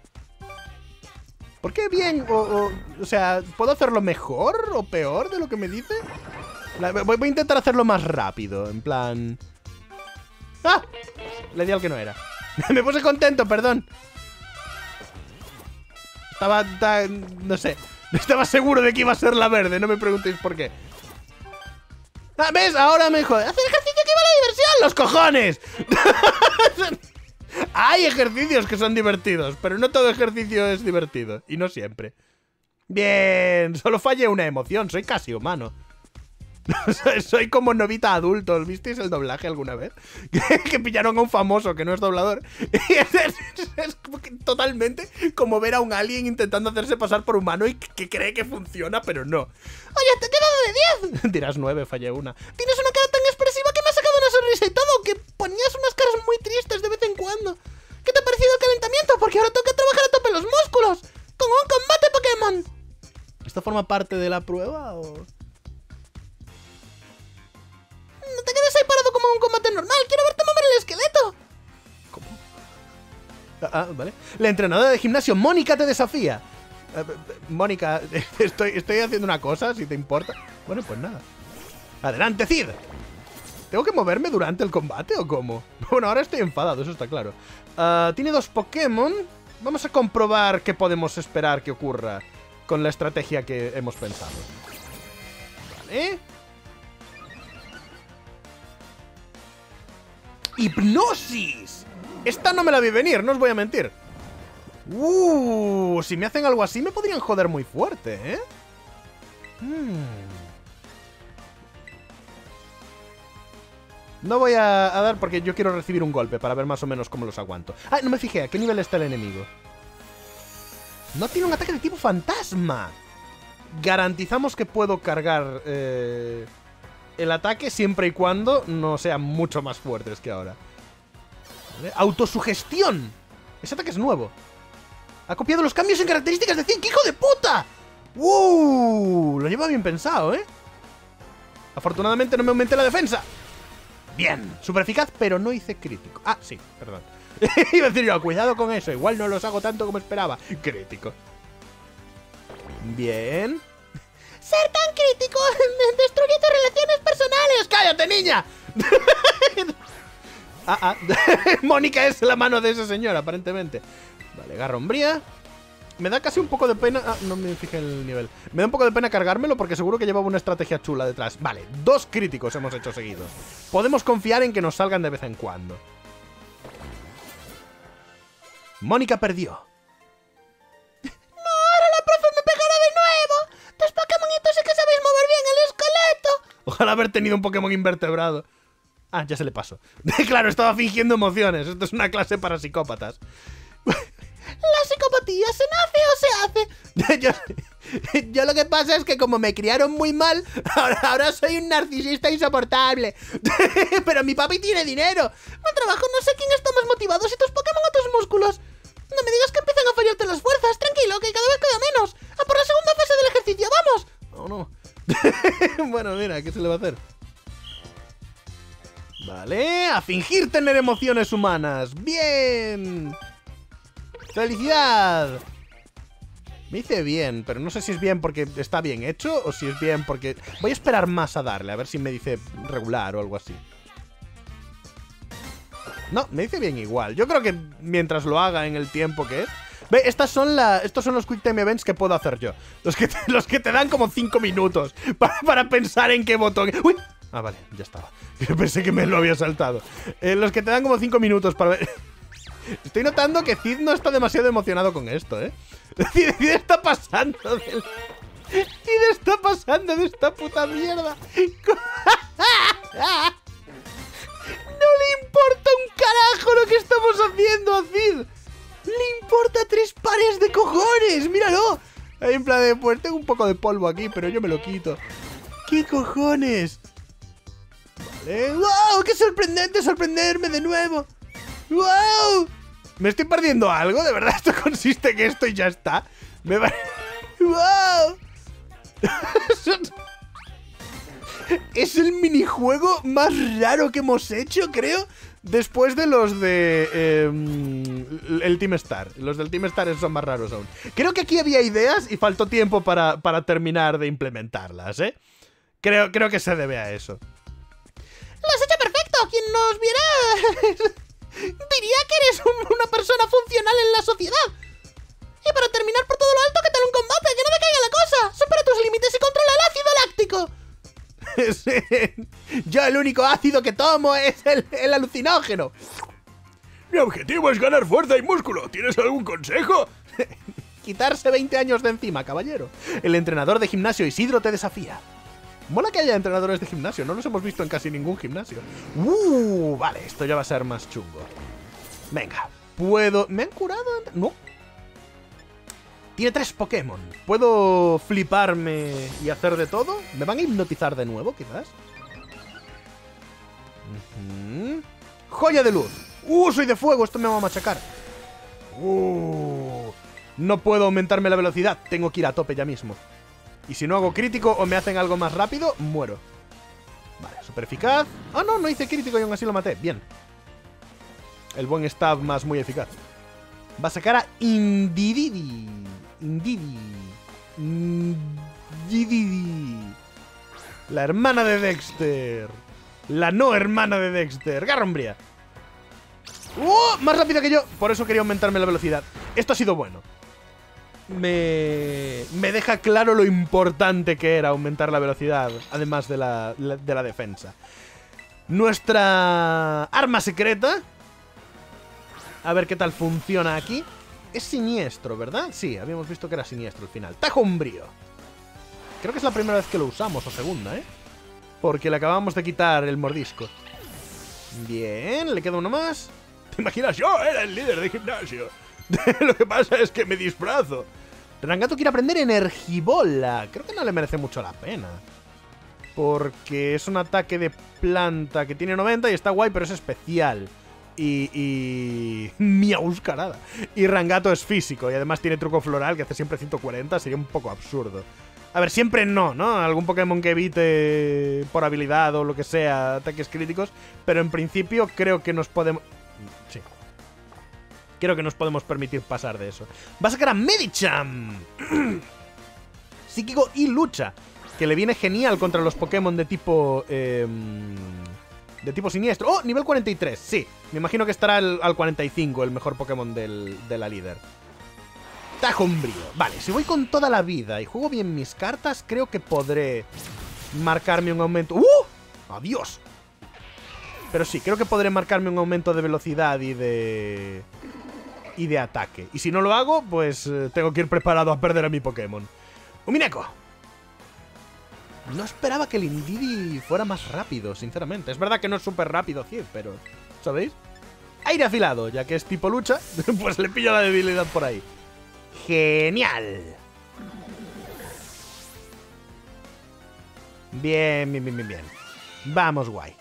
¿Por qué bien? O, o, o sea, ¿puedo hacerlo mejor o peor de lo que me dice? La, voy, voy a intentar hacerlo más rápido, en plan... ¡Ah! Le di al que no era. Me puse contento, perdón. Estaba tan... no sé. Estaba seguro de que iba a ser la verde, no me preguntéis por qué. Ah, ¿ves? Ahora me jode. ¡Hacer ejercicio que va a la diversión! ¡Los cojones! Hay ejercicios que son divertidos, pero no todo ejercicio es divertido. Y no siempre. Bien, solo fallé una emoción, soy casi humano. Soy como Novita adulto. ¿Visteis el doblaje alguna vez? Que, que pillaron a un famoso que no es doblador. Y es, es, es como que totalmente como ver a un alien intentando hacerse pasar por humano y que, que cree que funciona, pero no. Oye, te he quedado de diez. Dirás nueve, fallé una. Tienes una cara tan expresiva que me ha sacado una sonrisa y todo, que ponías unas caras muy tristes de vez en cuando. ¿Qué te ha parecido el calentamiento? Porque ahora toca trabajar a tope los músculos. Como un combate Pokémon. ¿Esto forma parte de la prueba o...? No te quedes ahí parado como en un combate normal. Quiero verte mover el esqueleto. ¿Cómo? Ah, ah, vale. La entrenadora de gimnasio, Mónica, te desafía. Uh, Mónica, estoy, estoy haciendo una cosa, si te importa. Bueno, pues nada. Adelante, Cid. ¿Tengo que moverme durante el combate o cómo? Bueno, ahora estoy enfadado, eso está claro. Uh, tiene dos Pokémon. Vamos a comprobar qué podemos esperar que ocurra con la estrategia que hemos pensado. Vale. ¡Hipnosis! Esta no me la vi venir, no os voy a mentir. Uh, si me hacen algo así me podrían joder muy fuerte, ¿eh? Hmm. No voy a, a dar porque yo quiero recibir un golpe para ver más o menos cómo los aguanto. Ah, no me fijé, ¿a qué nivel está el enemigo? No tiene un ataque de tipo fantasma. Garantizamos que puedo cargar... Eh... el ataque siempre y cuando no sean mucho más fuertes que ahora. ¿Vale? Autosugestión. Ese ataque es nuevo. Ha copiado los cambios en características de Cid. ¡Qué hijo de puta! ¡Uh! Lo lleva bien pensado, ¿eh? Afortunadamente no me aumenté la defensa. Bien. Super eficaz, pero no hice crítico. Ah, sí, perdón. Iba a decir yo, cuidado con eso. Igual no los hago tanto como esperaba. Crítico. Bien. Ser tan crítico destruye tus relaciones personales. ¡Cállate, niña! ah, ah. Mónica es la mano de ese señor, aparentemente. Vale, garra umbría. Me da casi un poco de pena... Ah, no me fijé el nivel. Me da un poco de pena cargármelo porque seguro que llevaba una estrategia chula detrás. Vale, dos críticos hemos hecho seguidos. Podemos confiar en que nos salgan de vez en cuando. Mónica perdió. No, ahora la profe me pegará de nuevo. Tus Pokémonitos sí que sabéis mover bien el esqueleto. Ojalá haber tenido un Pokémon invertebrado. Ah, ya se le pasó. Claro, estaba fingiendo emociones. Esto es una clase para psicópatas. ¿La psicopatía se nace o se hace? yo, yo lo que pasa es que como me criaron muy mal, ahora, ahora soy un narcisista insoportable. Pero mi papi tiene dinero. No trabajo, no sé quién está más motivado, si tus Pokémon o tus músculos. No me digas que empiezan a fallarte las fuerzas, tranquilo, que cada vez queda menos. ¡A por la segunda fase del ejercicio, vamos! Oh, no. Bueno, mira, ¿qué se le va a hacer? Vale, a fingir tener emociones humanas. ¡Bien! ¡Felicidad! Me hice bien, pero no sé si es bien porque está bien hecho o si es bien porque... Voy a esperar más a darle, a ver si me dice regular o algo así. No, me dice bien igual. Yo creo que mientras lo haga en el tiempo que es... Ve, estas son la, estos son los Quick Time Events que puedo hacer yo. Los que te, los que te dan como cinco minutos para, para pensar en qué botón... ¡Uy! Ah, vale, ya estaba. Pensé que me lo había saltado. Eh, los que te dan como cinco minutos para ver... Estoy notando que Cid no está demasiado emocionado con esto, ¿eh? Cid, Cid está pasando del... Cid está pasando de esta puta mierda. No le importa un carajo lo que estamos haciendo a Cid. Le importa tres pares de cojones, míralo. Ahí en plan de, pues tengo un poco de polvo aquí, pero yo me lo quito. ¿Qué cojones? Vale. ¡Wow! ¡Qué sorprendente sorprenderme de nuevo! ¡Wow! ¿Me estoy perdiendo algo? ¿De verdad esto consiste en esto y ya está? Me va... ¡Wow! Es el minijuego más raro que hemos hecho, creo. Después de los de... Eh, el Team Star. Los del Team Star son más raros aún. Creo que aquí había ideas y faltó tiempo para, para terminar de implementarlas, ¿eh? Creo, creo que se debe a eso. ¡Lo has hecho perfecto! Quien nos viera... diría que eres un, una persona funcional en la sociedad. Y para terminar por todo lo alto, ¿qué tal un combate? ¡Que no me caiga la cosa! ¡Supera tus límites y controla el ácido láctico! Yo el único ácido que tomo es el, el alucinógeno. Mi objetivo es ganar fuerza y músculo. ¿Tienes algún consejo? Quitarse veinte años de encima, caballero. El entrenador de gimnasio Isidro te desafía. Mola que haya entrenadores de gimnasio. No los hemos visto en casi ningún gimnasio. Uh, vale, esto ya va a ser más chungo. Venga, puedo... ¿Me han curado? No. Tiene tres Pokémon. ¿Puedo fliparme y hacer de todo? ¿Me van a hipnotizar de nuevo, quizás? Uh-huh. ¡Joya de luz! ¡Uh, soy de fuego! Esto me va a machacar. ¡Uh! No puedo aumentarme la velocidad. Tengo que ir a tope ya mismo. Y si no hago crítico o me hacen algo más rápido, muero. Vale, súper eficaz. Ah, no, no hice crítico y aún así lo maté. Bien. El buen stab más muy eficaz. Va a sacar a Indididi. Indidi. Indididi. La hermana de Dexter. La no hermana de Dexter. Garrumbria. ¡Uh! Más rápida que yo. Por eso quería aumentarme la velocidad. Esto ha sido bueno. Me, me deja claro lo importante que era aumentar la velocidad, además de la, de la defensa. Nuestra arma secreta. A ver qué tal funciona aquí. Es siniestro, ¿verdad? Sí, habíamos visto que era siniestro al final. Tajo umbrío. Creo que es la primera vez que lo usamos, o segunda, ¿eh? Porque le acabamos de quitar el mordisco. Bien, le queda uno más. ¿Te imaginas? Yo era el líder de gimnasio. Lo que pasa es que me disfrazo. Rangato quiere aprender Energibola. Creo que no le merece mucho la pena. Porque es un ataque de planta que tiene noventa y está guay, pero es especial. Y... y... miauscarada. Y Rangato es físico y además tiene truco floral que hace siempre ciento cuarenta. Sería un poco absurdo. A ver, siempre no, ¿no? Algún Pokémon que evite por habilidad o lo que sea ataques críticos. Pero en principio creo que nos podemos... Sí. Creo que nos podemos permitir pasar de eso. Va a sacar a Medicham. Psíquico y lucha. Que le viene genial contra los Pokémon de tipo... Eh, de tipo siniestro. ¡Oh! Nivel cuarenta y tres. Sí. Me imagino que estará el, al cuarenta y cinco el mejor Pokémon del, de la líder. Tajo umbrío. Vale, si voy con toda la vida y juego bien mis cartas, creo que podré marcarme un aumento... ¡Uh! ¡Adiós! Pero sí, creo que podré marcarme un aumento de velocidad y de... y de ataque. Y si no lo hago, pues eh, tengo que ir preparado a perder a mi Pokémon. Umineko. No esperaba que el Indidi fuera más rápido, sinceramente. Es verdad que no es súper rápido, Cid, pero... ¿sabéis? aire afilado, ya que es tipo lucha, pues le pillo la debilidad por ahí. Genial. Bien, bien, bien, bien, bien. Vamos, guay.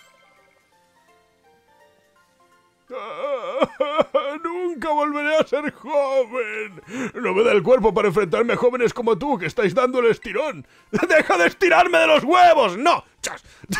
Nunca volveré a ser joven. No me da el cuerpo para enfrentarme a jóvenes como tú, que estáis dando el estirón. ¡Deja de estirarme de los huevos! ¡No! ¡Chas!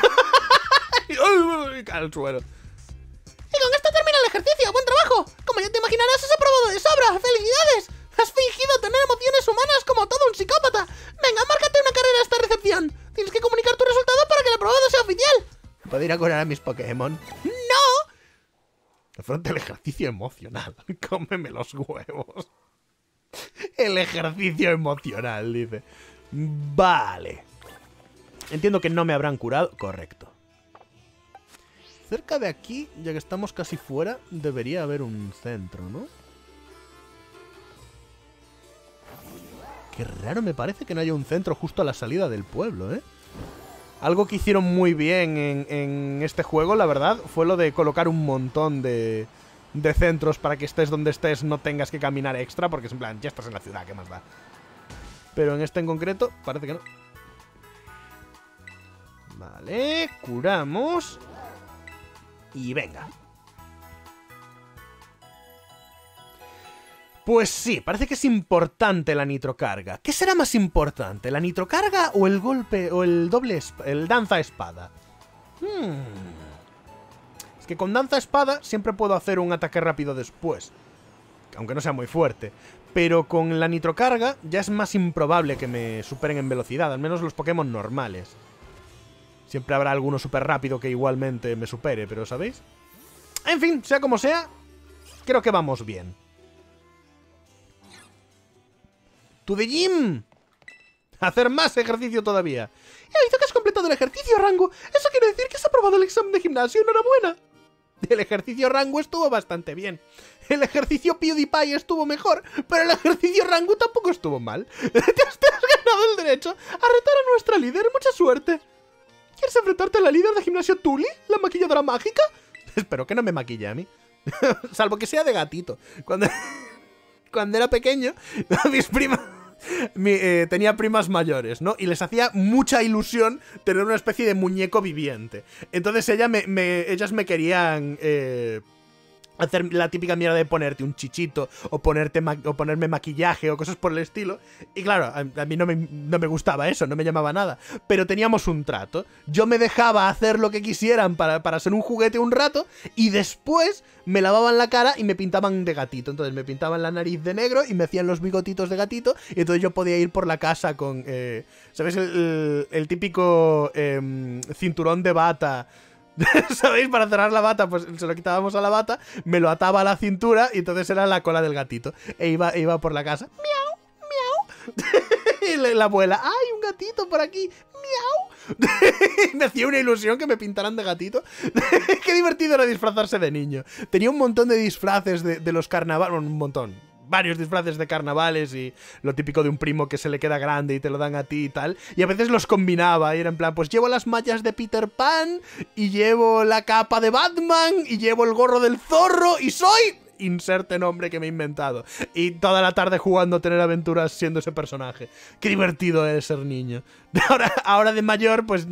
Al suelo. Y con esto termina el ejercicio. ¡Buen trabajo! Como ya te imaginarás, has aprobado de sobra. ¡Felicidades! Has fingido tener emociones humanas como todo un psicópata. Venga, márcate una carrera a esta recepción. Tienes que comunicar tu resultado para que el aprobado sea oficial. ¿Puedo ir a curar a mis Pokémon? ¡No! Afronta el ejercicio emocional. Cómeme los huevos. El ejercicio emocional, dice. Vale. Entiendo que no me habrán curado. Correcto. Cerca de aquí, ya que estamos casi fuera, debería haber un centro, ¿no? Qué raro me parece que no haya un centro justo a la salida del pueblo, ¿eh? Algo que hicieron muy bien en, en este juego, la verdad, fue lo de colocar un montón de, de centros para que estés donde estés no tengas que caminar extra, porque es en plan, ya estás en la ciudad, ¿qué más da? Pero en este en concreto, parece que no. Vale, curamos. Y venga. Pues sí, parece que es importante la nitrocarga. ¿Qué será más importante, la nitrocarga o el golpe o el doble el danza espada? Hmm. Es que con danza espada siempre puedo hacer un ataque rápido después, aunque no sea muy fuerte. Pero con la nitrocarga ya es más improbable que me superen en velocidad, al menos los Pokémon normales. Siempre habrá alguno súper rápido que igualmente me supere, pero ¿sabéis? En fin, sea como sea, creo que vamos bien. ¡To the gym! Hacer más ejercicio todavía. He visto que has completado el ejercicio, Rango. Eso quiere decir que has aprobado el examen de gimnasio. ¡Enhorabuena! El ejercicio Rango estuvo bastante bien. El ejercicio PewDiePie estuvo mejor, pero el ejercicio Rango tampoco estuvo mal. Te has, te has ganado el derecho a retar a nuestra líder. ¡Mucha suerte! ¿Quieres enfrentarte a la líder de gimnasio Tuli, la maquilladora mágica? Espero que no me maquille a mí. Salvo que sea de gatito. Cuando, cuando era pequeño, mis primas... Mi, eh, tenía primas mayores, ¿no? Y les hacía mucha ilusión tener una especie de muñeco viviente. Entonces ella me, me, ellas me querían... Eh, hacer la típica mierda de ponerte un chichito o, ponerte o ponerme maquillaje o cosas por el estilo. Y claro, a, a mí no me, no me gustaba eso, no me llamaba nada. Pero teníamos un trato. Yo me dejaba hacer lo que quisieran para, para ser un juguete un rato y después me lavaban la cara y me pintaban de gatito. Entonces me pintaban la nariz de negro y me hacían los bigotitos de gatito y entonces yo podía ir por la casa con... Eh, ¿sabes? El, el, el típico eh, cinturón de bata... ¿Sabéis? Para cerrar la bata, pues se lo quitábamos a la bata, me lo ataba a la cintura y entonces era la cola del gatito. E iba, e iba por la casa. ¡Miau! ¡Miau! Y la, la abuela, ¡ay, un gatito por aquí! ¡Miau! Me hacía una ilusión que me pintaran de gatito. Qué divertido era disfrazarse de niño. Tenía un montón de disfraces de, de los carnavales, un montón. Varios disfraces de carnavales y lo típico de un primo que se le queda grande y te lo dan a ti y tal. Y a veces los combinaba y era en plan, pues llevo las mallas de Peter Pan y llevo la capa de Batman y llevo el gorro del zorro y soy... inserte nombre que me he inventado. Y toda la tarde jugando a tener aventuras siendo ese personaje. Qué divertido es ser niño. Ahora, ahora de mayor, pues...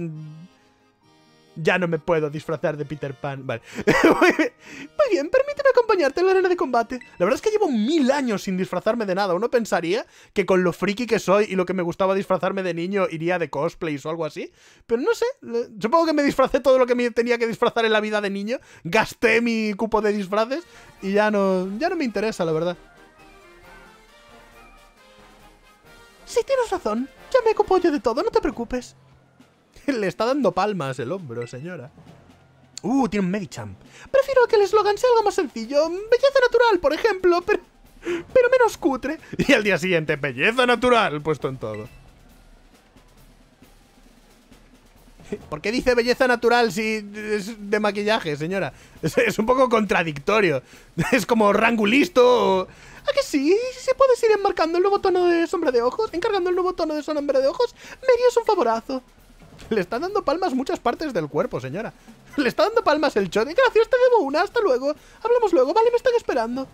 ya no me puedo disfrazar de Peter Pan. Vale. Muy bien, permíteme acompañarte en la arena de combate. La verdad es que llevo mil años sin disfrazarme de nada. Uno pensaría que con lo friki que soy y lo que me gustaba disfrazarme de niño iría de cosplays o algo así. Pero no sé. Supongo que me disfracé todo lo que me tenía que disfrazar en la vida de niño. Gasté mi cupo de disfraces y ya no, ya no me interesa, la verdad. Sí, tienes razón. Ya me ocupo yo de todo, no te preocupes. Le está dando palmas el hombro, señora. Uh, tiene un Medicham. Prefiero que el eslogan sea algo más sencillo. Belleza natural, por ejemplo, pero, pero menos cutre. Y al día siguiente, belleza natural, puesto en todo. ¿Por qué dice belleza natural si es de maquillaje, señora? Es, es un poco contradictorio. Es como Rango listo o... ¿A que sí? Si puedes ir enmarcando el nuevo tono de sombra de ojos, encargando el nuevo tono de sombra de ojos, me harías un favorazo. Le están dando palmas muchas partes del cuerpo, señora. Le está dando palmas el chote. Gracias, te debo una. Hasta luego. Hablamos luego. Vale, me están esperando.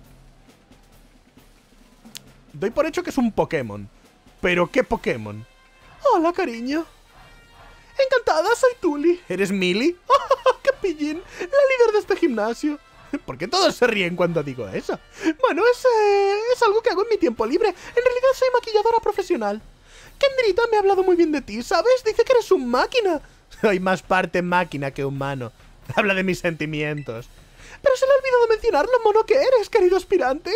Doy por hecho que es un Pokémon. ¿Pero qué Pokémon? Hola, cariño. Encantada, soy Tuli. ¿Eres Millie? ¡Oh, qué pillín! La líder de este gimnasio. ¿Por qué todos se ríen cuando digo eso? Bueno, es, eh, es algo que hago en mi tiempo libre. En realidad soy maquilladora profesional. Kendrita me ha hablado muy bien de ti, ¿sabes? Dice que eres un máquina. Soy más parte máquina que humano. Habla de mis sentimientos. Pero se le ha olvidado mencionar lo mono que eres, querido aspirante.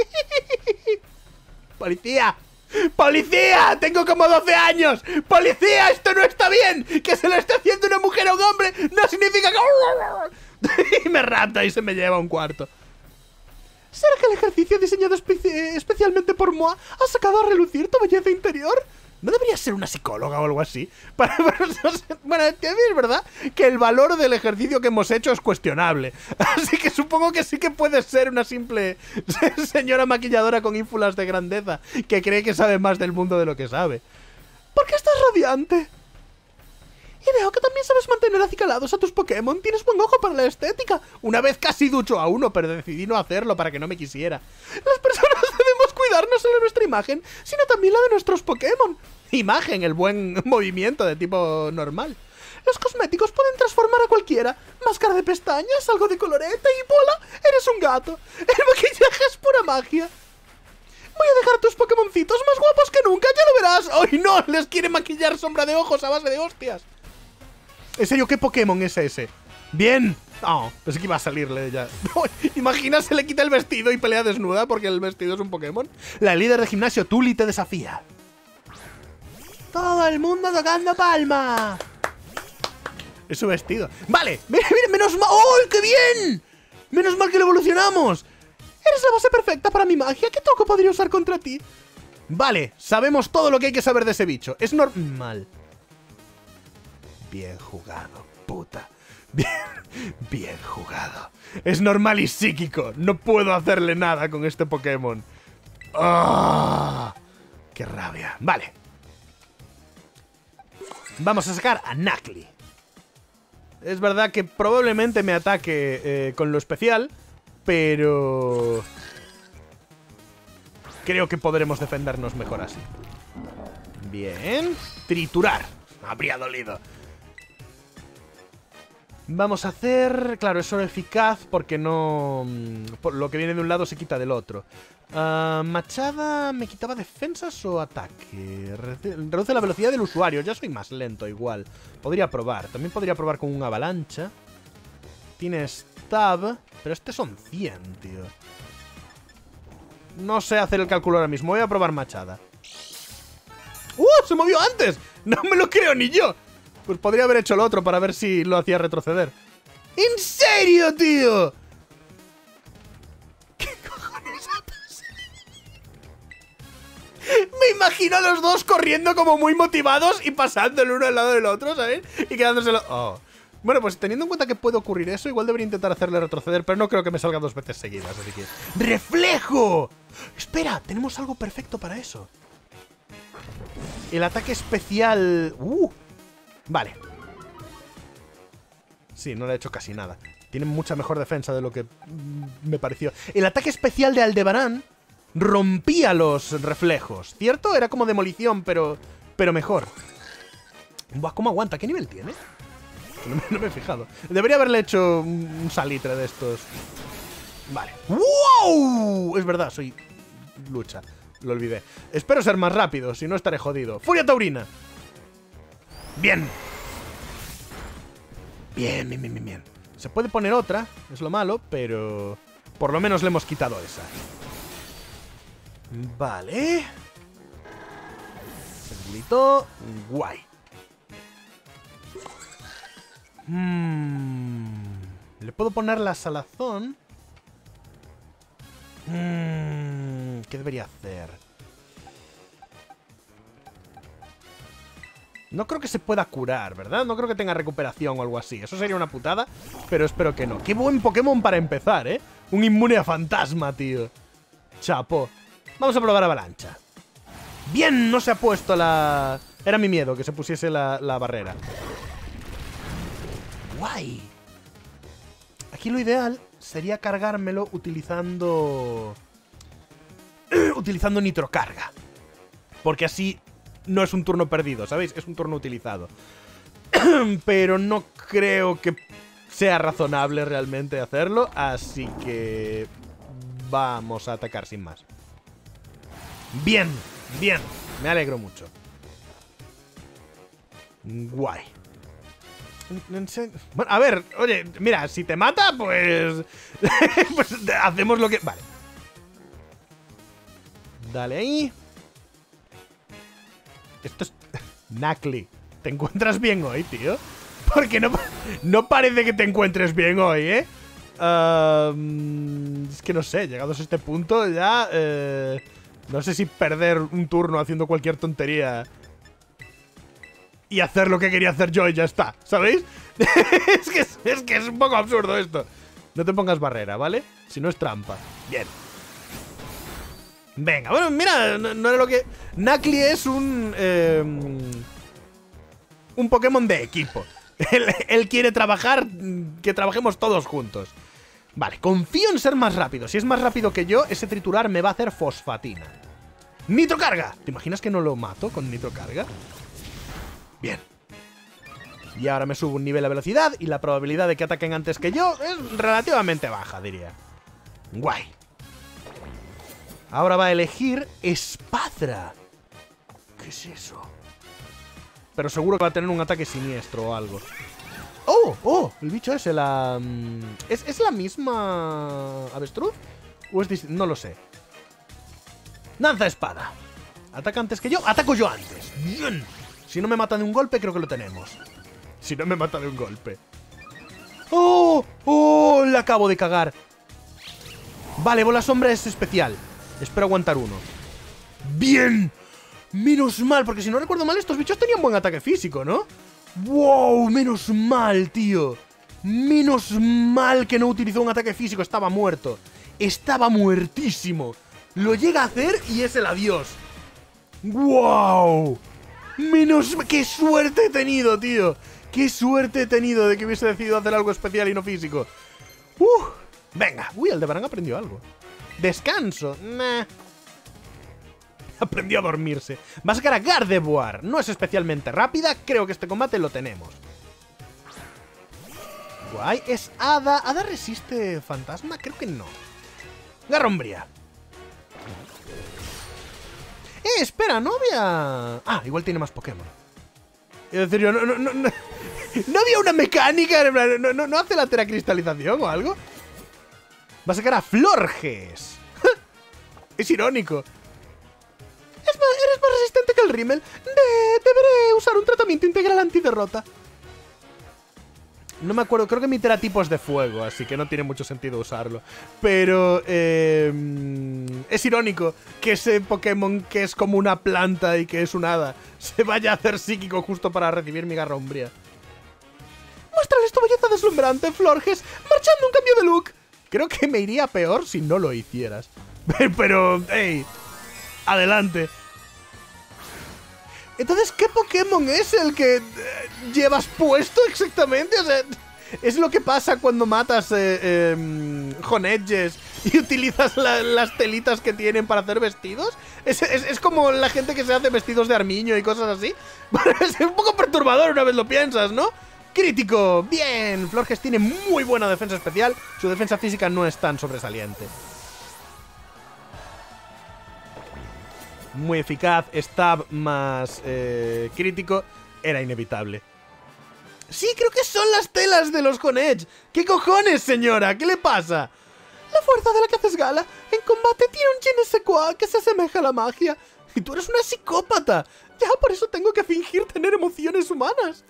¡Policía! ¡Policía! ¡Tengo como doce años! ¡Policía! ¡Esto no está bien! ¡Que se lo esté haciendo una mujer a un hombre! ¡No significa que... y me rapta y se me lleva a un cuarto. ¿Será que el ejercicio diseñado espe especialmente por Moa ha sacado a relucir tu belleza interior? ¿No deberías ser una psicóloga o algo así? Para, para, bueno, es verdad que el valor del ejercicio que hemos hecho es cuestionable. Así que supongo que sí que puedes ser una simple señora maquilladora con ínfulas de grandeza que cree que sabe más del mundo de lo que sabe. ¿Por qué estás radiante? Y veo que también sabes mantener acicalados a tus Pokémon. Tienes buen ojo para la estética. Una vez casi ducho a uno, pero decidí no hacerlo para que no me quisiera. Las personas debemos cuidar no solo nuestra imagen, sino también la de nuestros Pokémon. Imagen, el buen movimiento de tipo normal. Los cosméticos pueden transformar a cualquiera. Máscara de pestañas, algo de colorete y ¡bola! Eres un gato. El maquillaje es pura magia. Voy a dejar a tus Pokémoncitos más guapos que nunca, ya lo verás. ¡Ay, no! Les quiere maquillar sombra de ojos a base de hostias. ¿En serio qué Pokémon es ese? ¡Bien! Oh, pensé que iba a salirle ya. Imagina, se le quita el vestido y pelea desnuda porque el vestido es un Pokémon. La líder de gimnasio, Tuli, te desafía. ¡Todo el mundo tocando palma! Es su vestido. ¡Vale! ¡Mira, mira! ¡Menos mal! ¡Oh, qué bien! ¡Menos mal que lo evolucionamos! Eres la base perfecta para mi magia. ¿Qué truco podría usar contra ti? Vale, sabemos todo lo que hay que saber de ese bicho. Es normal. Bien jugado, puta. Bien, bien jugado. Es normal y psíquico. No puedo hacerle nada con este Pokémon. ¡Oh! ¡Qué rabia! Vale. Vamos a sacar a Nacli. Es verdad que probablemente me ataque eh, con lo especial, pero... creo que podremos defendernos mejor así. Bien. Triturar. Habría dolido. Vamos a hacer... claro, es solo eficaz porque no... por lo que viene de un lado se quita del otro. Uh, Machada... ¿me quitaba defensas o ataque? Reduce la velocidad del usuario. Ya soy más lento igual. Podría probar. También podría probar con una avalancha. Tiene stab. Pero este son cien, tío. No sé hacer el cálculo ahora mismo. Voy a probar Machada. ¡Uh! ¡Se movió antes! ¡No me lo creo ni yo! Pues podría haber hecho el otro para ver si lo hacía retroceder. ¿En serio, tío? ¿Qué cojones ha pasado? Me imagino a los dos corriendo como muy motivados y pasando el uno al lado del otro, ¿sabes? Y quedándoselo... Oh. Bueno, pues teniendo en cuenta que puede ocurrir eso, igual debería intentar hacerle retroceder, pero no creo que me salga dos veces seguidas, así que... ¡Reflejo! Espera, tenemos algo perfecto para eso. El ataque especial... ¡Uh! Vale. Sí, no le he hecho casi nada. Tiene mucha mejor defensa de lo que me pareció. El ataque especial de Aldebarán rompía los reflejos, ¿cierto? Era como demolición, pero pero mejor. Buah, ¿cómo aguanta? ¿Qué nivel tiene? No me, no me he fijado. Debería haberle hecho un salitre de estos. Vale. ¡Wow! Es verdad, soy lucha. Lo olvidé. Espero ser más rápido, si no estaré jodido. ¡Furia Taurina! Bien. Bien, bien, bien, bien, bien. Se puede poner otra, es lo malo, pero... por lo menos le hemos quitado esa. Vale. Se debilitó. Guay. Hmm. Le puedo poner la salazón. Hmm. ¿Qué debería hacer? No creo que se pueda curar, ¿verdad? No creo que tenga recuperación o algo así. Eso sería una putada, pero espero que no. ¡Qué buen Pokémon para empezar, eh! Un inmune a fantasma, tío. Chapo. Vamos a probar avalancha. Bien, no se ha puesto la... Era mi miedo que se pusiese la, la barrera. Guay. Aquí lo ideal sería cargármelo utilizando... utilizando nitrocarga. Porque así no es un turno perdido, ¿sabéis? Es un turno utilizado. Pero no creo que sea razonable realmente hacerlo. Así que... vamos a atacar sin más. Bien, bien. Me alegro mucho. Guay. Bueno, a ver, oye, mira, si te mata, pues... pues hacemos lo que... Vale. Dale ahí. Esto es... Knuckly, ¿te encuentras bien hoy, tío? Porque no, no parece que te encuentres bien hoy, ¿eh? Uh, es que no sé, llegados a este punto ya... Eh, no sé si perder un turno haciendo cualquier tontería... y hacer lo que quería hacer yo y ya está, ¿sabéis? es, que es, es que es un poco absurdo esto. No te pongas barrera, ¿vale? Si no es trampa. Bien. Venga, bueno, mira, no, no era lo que... Knuckly es un... Eh, un Pokémon de equipo. él, él quiere trabajar, que trabajemos todos juntos. Vale, confío en ser más rápido. Si es más rápido que yo, ese triturar me va a hacer fosfatina. ¡Nitrocarga! ¿Te imaginas que no lo mato con nitrocarga? Bien. Y ahora me subo un nivel de velocidad y la probabilidad de que ataquen antes que yo es relativamente baja, diría. Guay. Ahora va a elegir Espathra. ¿Qué es eso? Pero seguro que va a tener un ataque siniestro o algo. ¡Oh! ¡Oh! El bicho ese, la... ¿Es, ¿es la misma avestruz? ¿O es distinto? No lo sé. Lanza espada. ¿Ataca antes que yo? ¡Ataco yo antes! ¡Bien! Si no me mata de un golpe, creo que lo tenemos. Si no me mata de un golpe. ¡Oh! ¡Oh! La acabo de cagar. Vale, bola sombra es especial. Espero aguantar uno. ¡Bien! Menos mal, porque si no recuerdo mal, estos bichos tenían buen ataque físico, ¿no? ¡Wow! Menos mal, tío. Menos mal que no utilizó un ataque físico. Estaba muerto. Estaba muertísimo. Lo llega a hacer y es el adiós. ¡Wow! Menos... ¡Qué suerte he tenido, tío! ¡Qué suerte he tenido de que hubiese decidido hacer algo especial y no físico! ¡Uh! Venga. Uy, Aldebarán aprendió algo. Descanso. Nah. Aprendió a dormirse. Va a sacar a Gardevoir. No es especialmente rápida. Creo que este combate lo tenemos. Guay. Es Hada. ¿Hada resiste fantasma? Creo que no. Garrombria. Eh, espera, no había... Ah, igual tiene más Pokémon. Es decir, yo no, no, no, no, no había una mecánica, no, no, no hace la teracristalización o algo. Va a sacar a Florges. Es irónico. Es más, eres más resistente que el Rimmel. De, deberé usar un tratamiento integral antiderrota. No me acuerdo, creo que mi teratipo es de fuego, así que no tiene mucho sentido usarlo. Pero eh, es irónico que ese Pokémon que es como una planta y que es un hada se vaya a hacer psíquico justo para recibir mi Garrombria. Muéstrales tu belleza deslumbrante, Florges, marchando un cambio de look. Creo que me iría peor si no lo hicieras. Pero, hey, adelante. Entonces, ¿qué Pokémon es el que eh, llevas puesto exactamente? O sea, es lo que pasa cuando matas eh, eh, Honedges y utilizas la, las telitas que tienen para hacer vestidos. Es, es, es como la gente que se hace vestidos de armiño y cosas así. Es un poco perturbador una vez lo piensas, ¿no? Crítico, bien. Florges tiene muy buena defensa especial. Su defensa física no es tan sobresaliente. Muy eficaz, stab más eh, crítico. Era inevitable. Sí, creo que son las telas de los Honedge. ¿Qué cojones, señora? ¿Qué le pasa? La fuerza de la que haces gala en combate tiene un je ne sais quoi que se asemeja a la magia. Y tú eres una psicópata. Ya por eso tengo que fingir tener emociones humanas.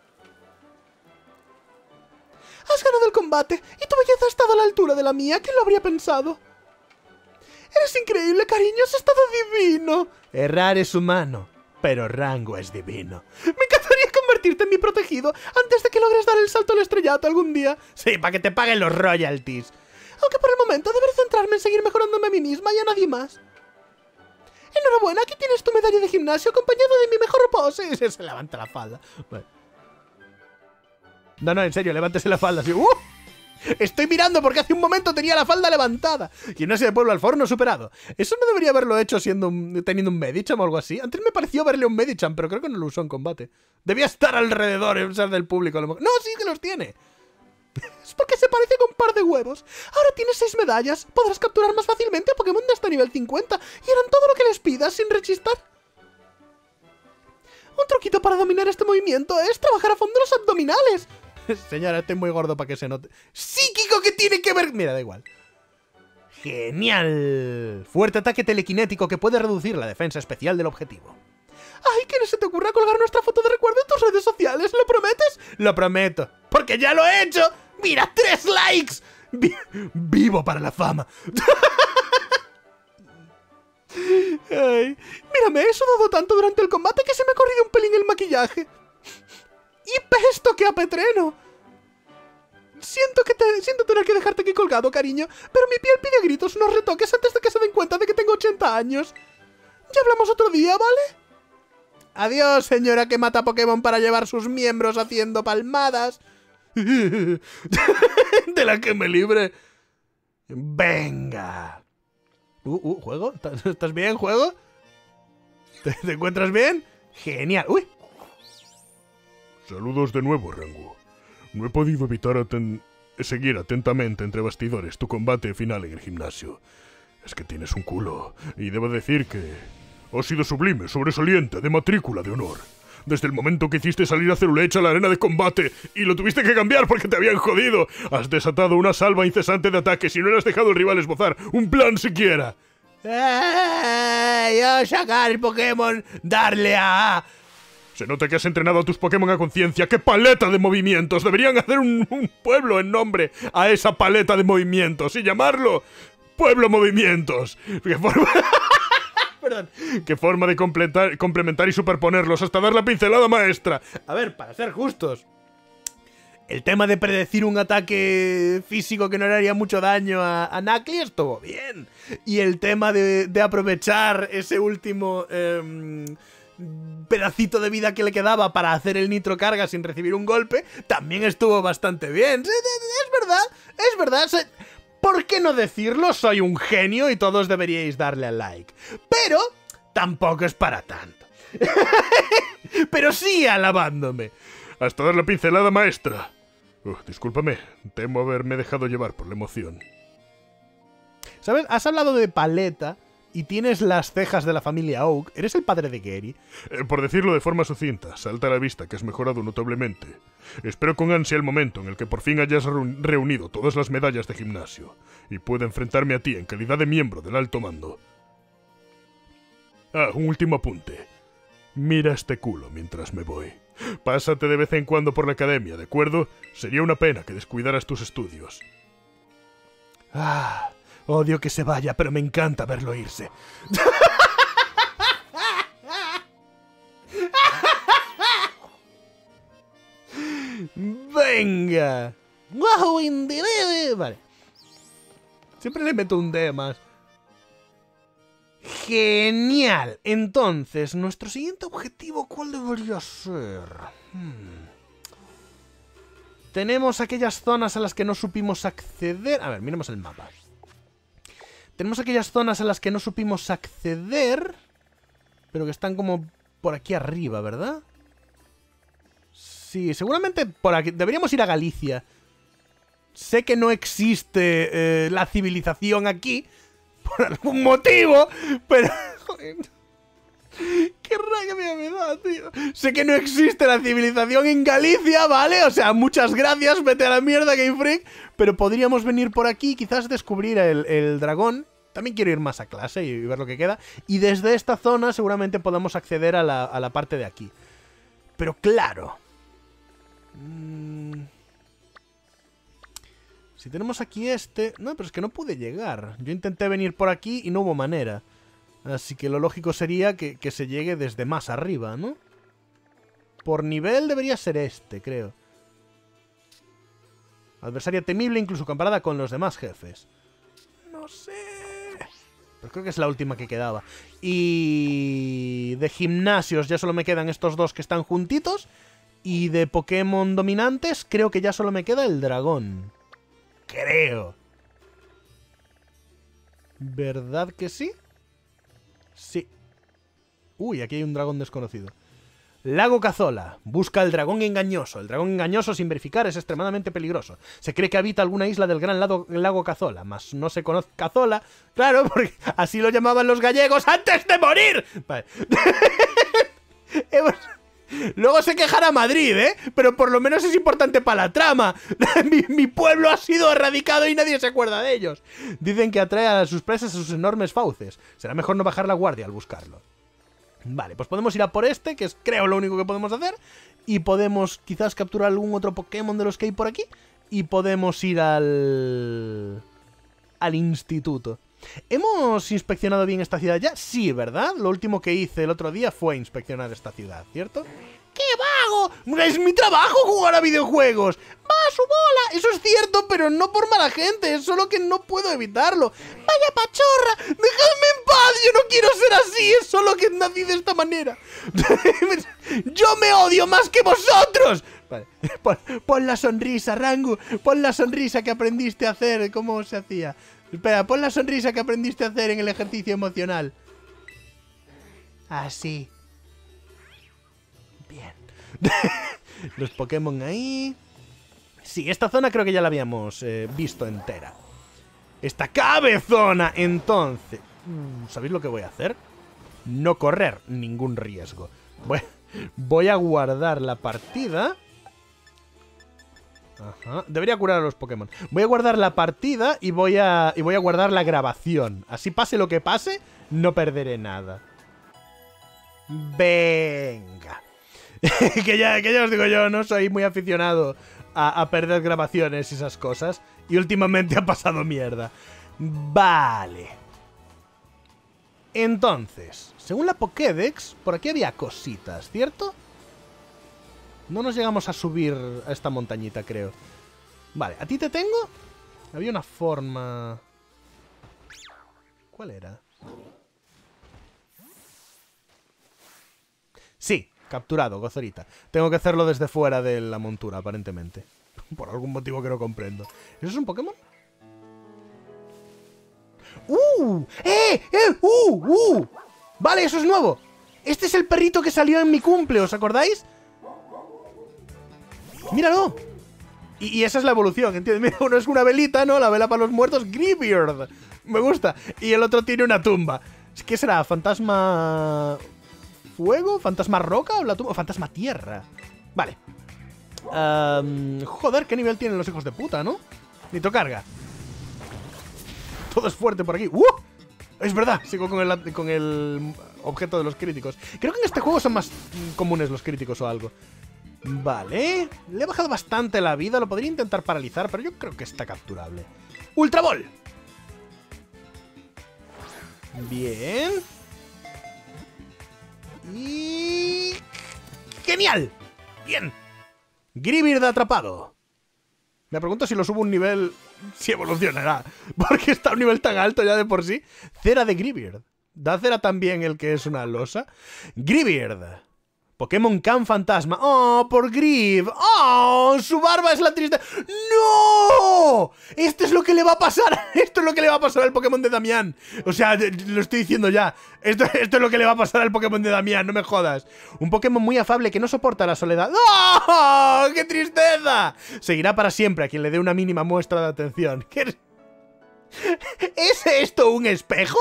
Has ganado el combate y tu belleza ha estado a la altura de la mía. ¿Quién lo habría pensado? Eres increíble, cariño, has estado divino. Errar es humano, pero Rango es divino. Me encantaría convertirte en mi protegido antes de que logres dar el salto al estrellato algún día. Sí, para que te paguen los royalties. Aunque por el momento deberé centrarme en seguir mejorándome a mí misma y a nadie más. Enhorabuena, aquí tienes tu medalla de gimnasio acompañado de mi mejor pose. Se, se levanta la falda. Vale. No, no, en serio, levántese la falda. Así. ¡Uh! Estoy mirando porque hace un momento tenía la falda levantada. Gimnasia de pueblo al forno superado. Eso no debería haberlo hecho siendo un, teniendo un Medicham o algo así. Antes me pareció verle un Medicham, pero creo que no lo usó en combate. Debía estar alrededor, o sea, del público. A lo mejor. No, sí que los tiene. Es porque se parece con un par de huevos. Ahora tienes seis medallas. Podrás capturar más fácilmente a Pokémon de hasta nivel cincuenta. Y harán todo lo que les pidas sin rechistar. Un truquito para dominar este movimiento es trabajar a fondo los abdominales. Señora, estoy muy gordo para que se note. ¡Psíquico que tiene que ver! Mira, da igual. ¡Genial! Fuerte ataque telequinético que puede reducir la defensa especial del objetivo. ¡Ay, que no se te ocurra colgar nuestra foto de recuerdo en tus redes sociales! ¿Lo prometes? Lo prometo. ¡Porque ya lo he hecho! ¡Mira, tres likes! Vi ¡Vivo para la fama! Ay, mírame, he sudado tanto durante el combate que se me ha corrido un pelín el maquillaje. ¡Y pesto que apetreno! Siento que te, siento tener que dejarte aquí colgado, cariño, pero mi piel pide gritos unos retoques antes de que se den cuenta de que tengo ochenta años. Ya hablamos otro día, ¿vale? Adiós, señora que mata Pokémon para llevar sus miembros haciendo palmadas. De la que me libre. Venga. Uh, uh, ¿juego? ¿Estás bien, juego? ¿Te, te encuentras bien? Genial. ¡Uy! Saludos de nuevo, Rangu. No he podido evitar aten seguir atentamente entre bastidores tu combate final en el gimnasio. Es que tienes un culo, y debo decir que has sido sublime, sobresaliente, de matrícula de honor. Desde el momento que hiciste salir a Cerulecha a la arena de combate y lo tuviste que cambiar porque te habían jodido, has desatado una salva incesante de ataques y no le has dejado al rival esbozar un plan siquiera. ¡Eh! Yo sacar el Pokémon, darle a... Se nota que has entrenado a tus Pokémon a conciencia. ¡Qué paleta de movimientos! Deberían hacer un, un pueblo en nombre a esa paleta de movimientos y llamarlo Pueblo Movimientos. ¡Qué forma... Perdón. ¡Qué forma de completar, complementar y superponerlos hasta dar la pincelada maestra! A ver, para ser justos, el tema de predecir un ataque físico que no le haría mucho daño a, a Nacli estuvo bien. Y el tema de, de aprovechar ese último... Eh, pedacito de vida que le quedaba para hacer el nitro carga sin recibir un golpe, también estuvo bastante bien. Es verdad, es verdad. ¿Por qué no decirlo? Soy un genio y todos deberíais darle al like. Pero tampoco es para tanto. Pero sí alabándome. Hasta dar la pincelada maestra. Uh, discúlpame, temo haberme dejado llevar por la emoción. ¿Sabes? Has hablado de paleta y tienes las cejas de la familia Oak. ¿Eres el padre de Gary? Eh, por decirlo de forma sucinta, salta a la vista que has mejorado notablemente. Espero con ansia el momento en el que por fin hayas reunido todas las medallas de gimnasio y pueda enfrentarme a ti en calidad de miembro del alto mando. Ah, un último apunte. Mira este culo mientras me voy. Pásate de vez en cuando por la academia, ¿de acuerdo? Sería una pena que descuidaras tus estudios. Ah... Odio que se vaya, pero me encanta verlo irse. ¡Venga! ¡Wow, indeed! Vale. Siempre le meto un D más. ¡Genial! Entonces, nuestro siguiente objetivo, ¿cuál debería ser? Hmm. Tenemos aquellas zonas a las que no supimos acceder... A ver, miremos el mapa. Tenemos aquellas zonas a las que no supimos acceder, pero que están como por aquí arriba, ¿verdad? Sí, seguramente por aquí. Deberíamos ir a Galicia. Sé que no existe eh, la civilización aquí, por algún motivo, pero... Joder, ¡qué rabia me da, tío! Sé que no existe la civilización en Galicia, ¿vale? O sea, muchas gracias, vete a la mierda, Game Freak. Pero podríamos venir por aquí, quizás descubrir el, el dragón. También quiero ir más a clase y ver lo que queda. Y desde esta zona seguramente podamos acceder a la, a la parte de aquí. Pero claro... Mmm... Si tenemos aquí este... No, pero es que no pude llegar. Yo intenté venir por aquí y no hubo manera. Así que lo lógico sería que, que se llegue desde más arriba, ¿no? Por nivel debería ser este, creo. Adversaria temible incluso comparada con los demás jefes. No sé... Pero creo que es la última que quedaba. Y de gimnasios ya solo me quedan estos dos que están juntitos. Y de Pokémon dominantes creo que ya solo me queda el dragón. Creo. ¿Verdad que sí? Sí. Uy, aquí hay un dragón desconocido. Lago Cazola. Busca el dragón engañoso. El dragón engañoso sin verificar es extremadamente peligroso. Se cree que habita alguna isla del gran lago, lago Cazola, mas no se conoce Cazola. Claro, porque así lo llamaban los gallegos antes de morir. Vale. Hemos... Luego se quejará Madrid, ¿eh? Pero por lo menos es importante para la trama. mi, mi pueblo ha sido erradicado y nadie se acuerda de ellos. Dicen que atrae a sus presas a sus enormes fauces. Será mejor no bajar la guardia al buscarlo. Vale, pues podemos ir a por este, que es creo lo único que podemos hacer. Y podemos quizás capturar algún otro Pokémon de los que hay por aquí. Y podemos ir al... al instituto. ¿Hemos inspeccionado bien esta ciudad ya? Sí, ¿verdad? Lo último que hice el otro día fue inspeccionar esta ciudad, ¿cierto? ¡Qué vago! ¡Es mi trabajo jugar a videojuegos! ¡Va, su bola! Eso es cierto, pero no por mala gente, es solo que no puedo evitarlo. ¡Vaya pachorra! ¡Dejadme en paz! Yo no quiero ser así, es solo que nací de esta manera. ¡Yo me odio más que vosotros! Vale. Pon, pon la sonrisa, Rangu. Pon la sonrisa que aprendiste a hacer. ¿Cómo se hacía? Espera, pon la sonrisa que aprendiste a hacer en el ejercicio emocional. Así. Bien. Los Pokémon ahí. Sí, esta zona creo que ya la habíamos eh, visto entera. Esta cabezona, entonces. ¿Sabéis lo que voy a hacer? No correr ningún riesgo. Voy, voy a guardar la partida. Ajá. Debería curar a los Pokémon. Voy a guardar la partida y voy a, y voy a guardar la grabación. Así pase lo que pase, no perderé nada. Venga. que, ya, que ya os digo yo, no soy muy aficionado a, a perder grabaciones y esas cosas. Y últimamente ha pasado mierda. Vale. Entonces, según la Pokédex, por aquí había cositas, ¿cierto? No nos llegamos a subir a esta montañita, creo. Vale, ¿a ti te tengo? Había una forma... ¿Cuál era? Sí, capturado, Gozorita. Tengo que hacerlo desde fuera de la montura, aparentemente. Por algún motivo que no comprendo. ¿Eso es un Pokémon? ¡Uh! ¡Eh! ¡Eh! ¡Uh! ¡Uh! Vale, eso es nuevo. Este es el perrito que salió en mi cumple, ¿os acordáis? ¡Míralo! Y, y esa es la evolución, ¿entiendes? Mira, uno es una velita, ¿no? La vela para los muertos. Gribeard. Me gusta. Y el otro tiene una tumba. ¿Qué será? ¿Fantasma... fuego? ¿Fantasma roca o la tumba? ¿O fantasma tierra? Vale. Um, joder, ¿qué nivel tienen los hijos de puta, no? Nitrocarga. Todo es fuerte por aquí. ¡Uh! Es verdad, sigo con el, con el objeto de los críticos. Creo que en este juego son más comunes los críticos o algo. Vale, le he bajado bastante la vida. Lo podría intentar paralizar, pero yo creo que está capturable. ¡Ultra Ball! Bien. Y... ¡genial! Bien. Gribeard atrapado. Me pregunto si lo subo un nivel, si evolucionará. Porque está a un nivel tan alto ya de por sí. Cera de Gribeard. ¿Da cera también el que es una losa? Gribeard. Pokémon Can Fantasma. ¡Oh, por Grib! ¡Oh! ¡Su barba es la triste! ¡No! Esto es lo que le va a pasar. Esto es lo que le va a pasar al Pokémon de Damián. O sea, lo estoy diciendo ya. Esto, esto es lo que le va a pasar al Pokémon de Damián. No me jodas. Un Pokémon muy afable que no soporta la soledad. ¡Oh! ¡Qué tristeza! Seguirá para siempre a quien le dé una mínima muestra de atención. ¿Qué... ¿Es esto un espejo?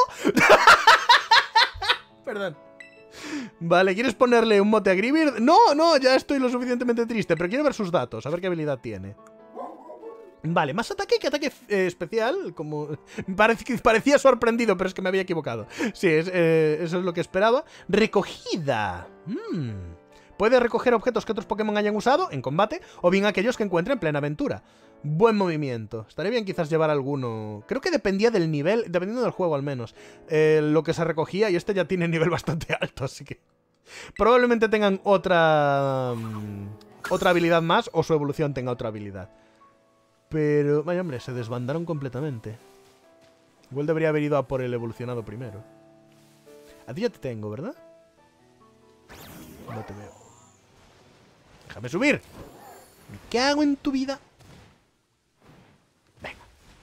Perdón. Vale, ¿quieres ponerle un mote a Gribeard? No, no, ya estoy lo suficientemente triste, pero quiero ver sus datos, a ver qué habilidad tiene. Vale, más ataque que ataque eh, especial, como... Parec parecía sorprendido, pero es que me había equivocado. Sí, es, eh, eso es lo que esperaba. Recogida. Mm. Puede recoger objetos que otros Pokémon hayan usado en combate, o bien aquellos que encuentre en plena aventura. Buen movimiento. Estaría bien quizás llevar alguno... Creo que dependía del nivel, dependiendo del juego al menos, eh, lo que se recogía, y este ya tiene nivel bastante alto, así que... Probablemente tengan otra... Um, otra habilidad más, o su evolución tenga otra habilidad. Pero... Vaya hombre, se desbandaron completamente. Igual debería haber ido a por el evolucionado primero. A ti ya te tengo, ¿verdad? No te veo. ¡Déjame subir! ¿Qué hago en tu vida? Venga.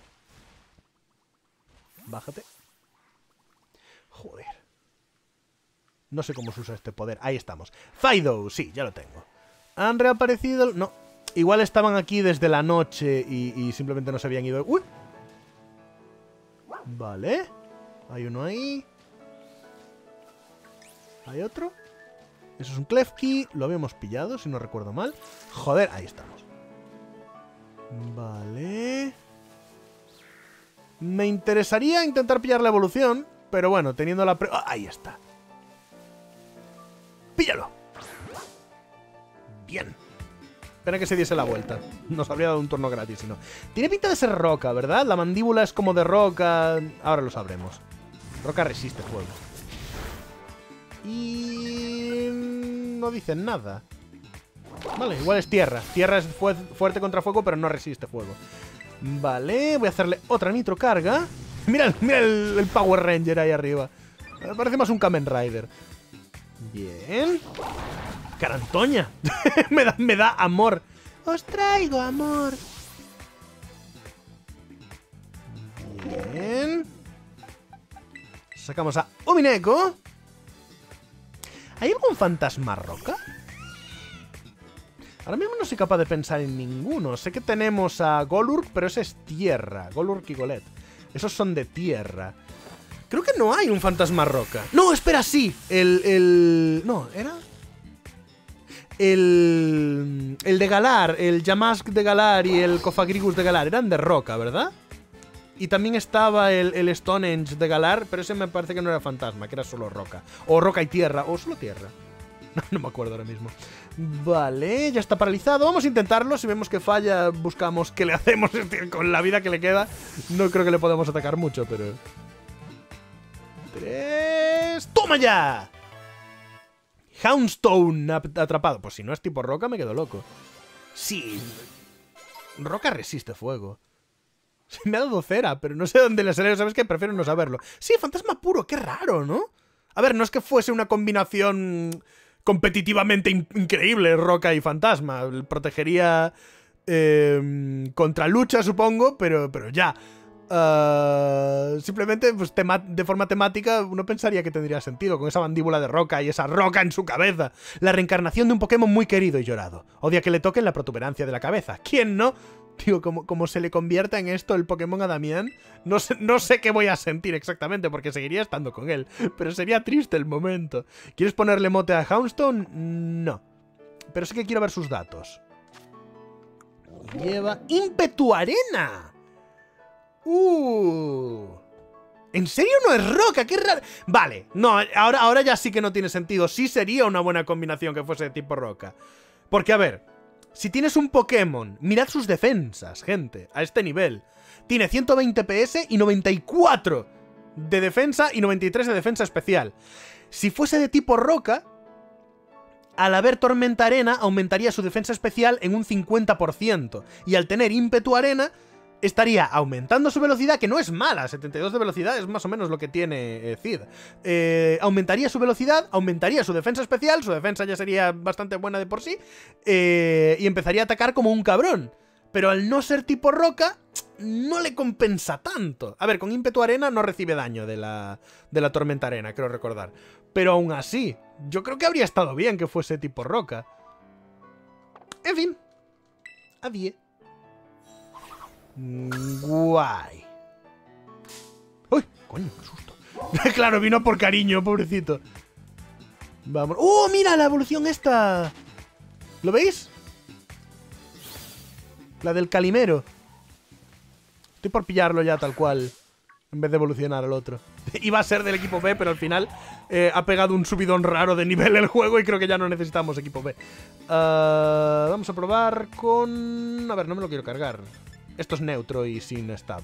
Bájate. Joder. No sé cómo se usa este poder. Ahí estamos. Fido, sí, ya lo tengo. ¿Han reaparecido? No. Igual estaban aquí desde la noche y, y simplemente no se habían ido. ¡Uy! Vale. Hay uno ahí. ¿Hay otro? Eso es un Klefki. Lo habíamos pillado, si no recuerdo mal. Joder, ahí estamos. Vale. Me interesaría intentar pillar la evolución, pero bueno, teniendo la... Pre oh, ahí está. ¡Píllalo! Bien. Espera que se diese la vuelta. Nos habría dado un turno gratis, si no. Tiene pinta de ser roca, ¿verdad? La mandíbula es como de roca. Ahora lo sabremos. Roca resiste fuego. Y... no dicen nada. Vale, igual es tierra. Tierra es fu fuerte contra fuego, pero no resiste fuego. Vale, voy a hacerle otra nitrocarga. Mira, mira el, el Power Ranger ahí arriba. Parece más un Kamen Rider. Bien. Carantoña. me, da, me da amor. Os traigo amor. Bien. Sacamos a Umineko. ¿Hay algún fantasma roca? Ahora mismo no soy capaz de pensar en ninguno. Sé que tenemos a Golurk, pero ese es tierra. Golurk y Golett. Esos son de tierra. Creo que no hay un fantasma roca. No, espera, sí. El... el... No, ¿era? El... El de Galar, el Yamask de Galar y el Cofagrigus de Galar eran de roca, ¿verdad? Y también estaba el, el Stonehenge de Galar, pero ese me parece que no era fantasma, que era solo roca. O roca y tierra, o solo tierra. No, no me acuerdo ahora mismo. Vale, ya está paralizado. Vamos a intentarlo. Si vemos que falla, buscamos qué le hacemos con la vida que le queda. No creo que le podamos atacar mucho, pero... Tres... ¡Toma ya! Houndstone atrapado. Pues si no es tipo roca, me quedo loco. Sí. Roca resiste fuego. Me ha dado cera, pero no sé dónde le salió. ¿Sabes qué? Prefiero no saberlo. Sí, fantasma puro. Qué raro, ¿no? A ver, no es que fuese una combinación competitivamente in increíble, roca y fantasma. Protegería eh, contra lucha, supongo, pero, pero ya. Uh, simplemente, pues, de forma temática, uno pensaría que tendría sentido, con esa mandíbula de roca y esa roca en su cabeza. La reencarnación de un Pokémon muy querido y llorado. Odia que le toquen la protuberancia de la cabeza. ¿Quién no? Tío, como, como se le convierta en esto el Pokémon a Damián, no sé, no sé qué voy a sentir exactamente, porque seguiría estando con él. Pero sería triste el momento. ¿Quieres ponerle mote a Houndstone? No. Pero sí que quiero ver sus datos. Lleva... ¡Ímpetu Arena! ¡Uh! ¿En serio no es roca? ¡Qué raro! Vale, no, ahora, ahora ya sí que no tiene sentido. Sí sería una buena combinación que fuese de tipo roca. Porque, a ver... Si tienes un Pokémon, mirad sus defensas, gente, a este nivel. Tiene ciento veinte P S y noventa y cuatro de defensa y noventa y tres de defensa especial. Si fuese de tipo roca, al haber Tormenta Arena, aumentaría su defensa especial en un cincuenta por ciento. Y al tener Ímpetu Arena, estaría aumentando su velocidad, que no es mala, setenta y dos de velocidad es más o menos lo que tiene eh, Cid. Eh, aumentaría su velocidad, aumentaría su defensa especial, su defensa ya sería bastante buena de por sí, eh, y empezaría a atacar como un cabrón. Pero al no ser tipo roca, no le compensa tanto. A ver, con Ímpetu Arena no recibe daño de la, de la Tormenta Arena, creo recordar. Pero aún así, yo creo que habría estado bien que fuese tipo roca. En fin. Adiós. Guay. ¡Uy! Coño, qué susto. Claro, vino por cariño, pobrecito. Vamos. ¡Oh, mira la evolución esta! ¿Lo veis? La del Calimero. Estoy por pillarlo ya tal cual, en vez de evolucionar al otro. Iba a ser del equipo B, pero al final eh, ha pegado un subidón raro de nivel el juego y creo que ya no necesitamos equipo B. Uh, vamos a probar con... A ver, no me lo quiero cargar. Esto es neutro y sin stab.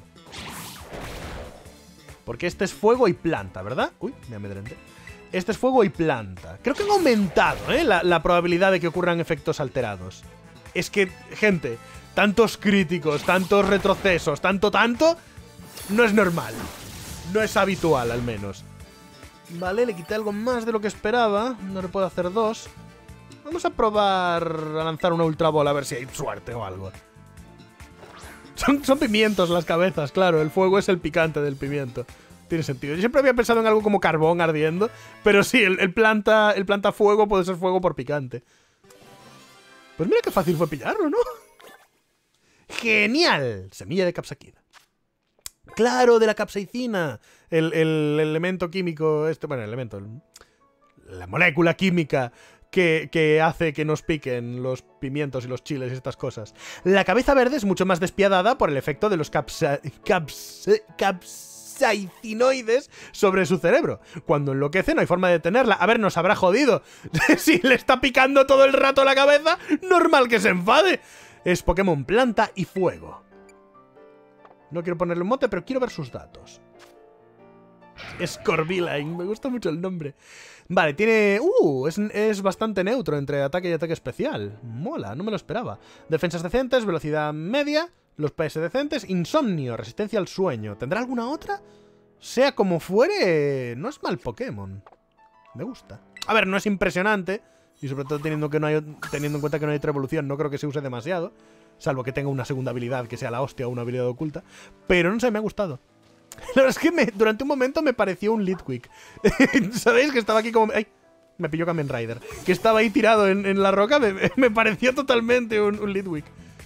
Porque este es fuego y planta, ¿verdad? Uy, me amedrenté. Este es fuego y planta. Creo que han aumentado, ¿eh? La, la probabilidad de que ocurran efectos alterados. Es que, gente, tantos críticos, tantos retrocesos, tanto, tanto, no es normal. no es habitual, al menos. Vale, le quité algo más de lo que esperaba. No le puedo hacer dos. Vamos a probar a lanzar una Ultra Ball a ver si hay suerte o algo. Son, son pimientos las cabezas, claro. El fuego es el picante del pimiento. Tiene sentido. Yo siempre había pensado en algo como carbón ardiendo. Pero sí, el, el, planta, el planta fuego puede ser fuego por picante. Pues mira qué fácil fue pillarlo, ¿no? ¡Genial! Semilla de capsaicina. ¡Claro, de la capsaicina! El, el elemento químico este... Bueno, el elemento... El, la molécula química que, que hace que nos piquen los pimientos y los chiles y estas cosas. La cabeza verde es mucho más despiadada por el efecto de los capsa, capsa, capsaicinoides sobre su cerebro. Cuando enloquece no hay forma de detenerla. A ver, nos habrá jodido. Si le está picando todo el rato la cabeza, normal que se enfade. Es Pokémon planta y fuego. No quiero ponerle un mote, pero quiero ver sus datos. Scorpiline, me gusta mucho el nombre. Vale, tiene... Uh, es, es bastante neutro entre ataque y ataque especial. Mola, no me lo esperaba. Defensas decentes, velocidad media, los P S decentes, insomnio, resistencia al sueño. ¿Tendrá alguna otra? Sea como fuere, no es mal Pokémon. Me gusta. A ver, no es impresionante. Y sobre todo teniendo, que no hay, teniendo en cuenta que no hay otra evolución, no creo que se use demasiado. Salvo que tenga una segunda habilidad, que sea la hostia o una habilidad oculta. Pero no sé, me ha gustado. La verdad es que me, durante un momento me pareció un Litwick. ¿Sabéis? Que estaba aquí como... ¡Ay! Me pilló Kamen Rider. Que estaba ahí tirado en, en la roca. Me, me pareció totalmente un, un Litwick.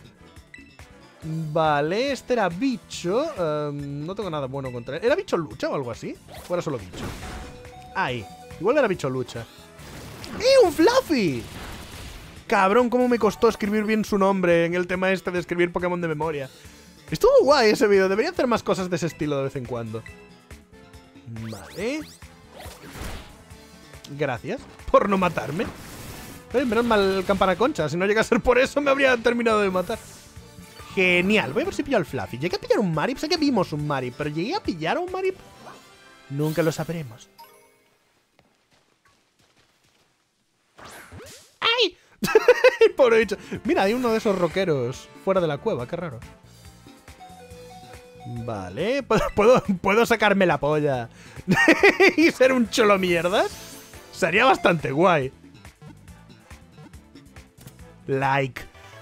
Vale, este era bicho. Um, no tengo nada bueno contra él. ¿Era bicho lucha o algo así? ¿O era solo bicho? Ahí. Igual era bicho lucha. ¡Eh, un Fluffy! Cabrón, cómo me costó escribir bien su nombre en el tema este de escribir Pokémon de memoria. Estuvo guay ese vídeo. Debería hacer más cosas de ese estilo de vez en cuando. Vale. Gracias por no matarme. Eh, menos mal el campana concha. Si no llega a ser por eso me habría terminado de matar. Genial. Voy a ver si pillo al Fluffy. Llegué a pillar un Marip. Sé que vimos un Marip. Pero llegué a pillar a un Marip. Nunca lo sabremos. ¡Ay! Pobre bicho. Mira, hay uno de esos rockeros fuera de la cueva. Qué raro. Vale, ¿puedo, puedo sacarme la polla y ser un cholo mierda? Sería bastante guay. Like.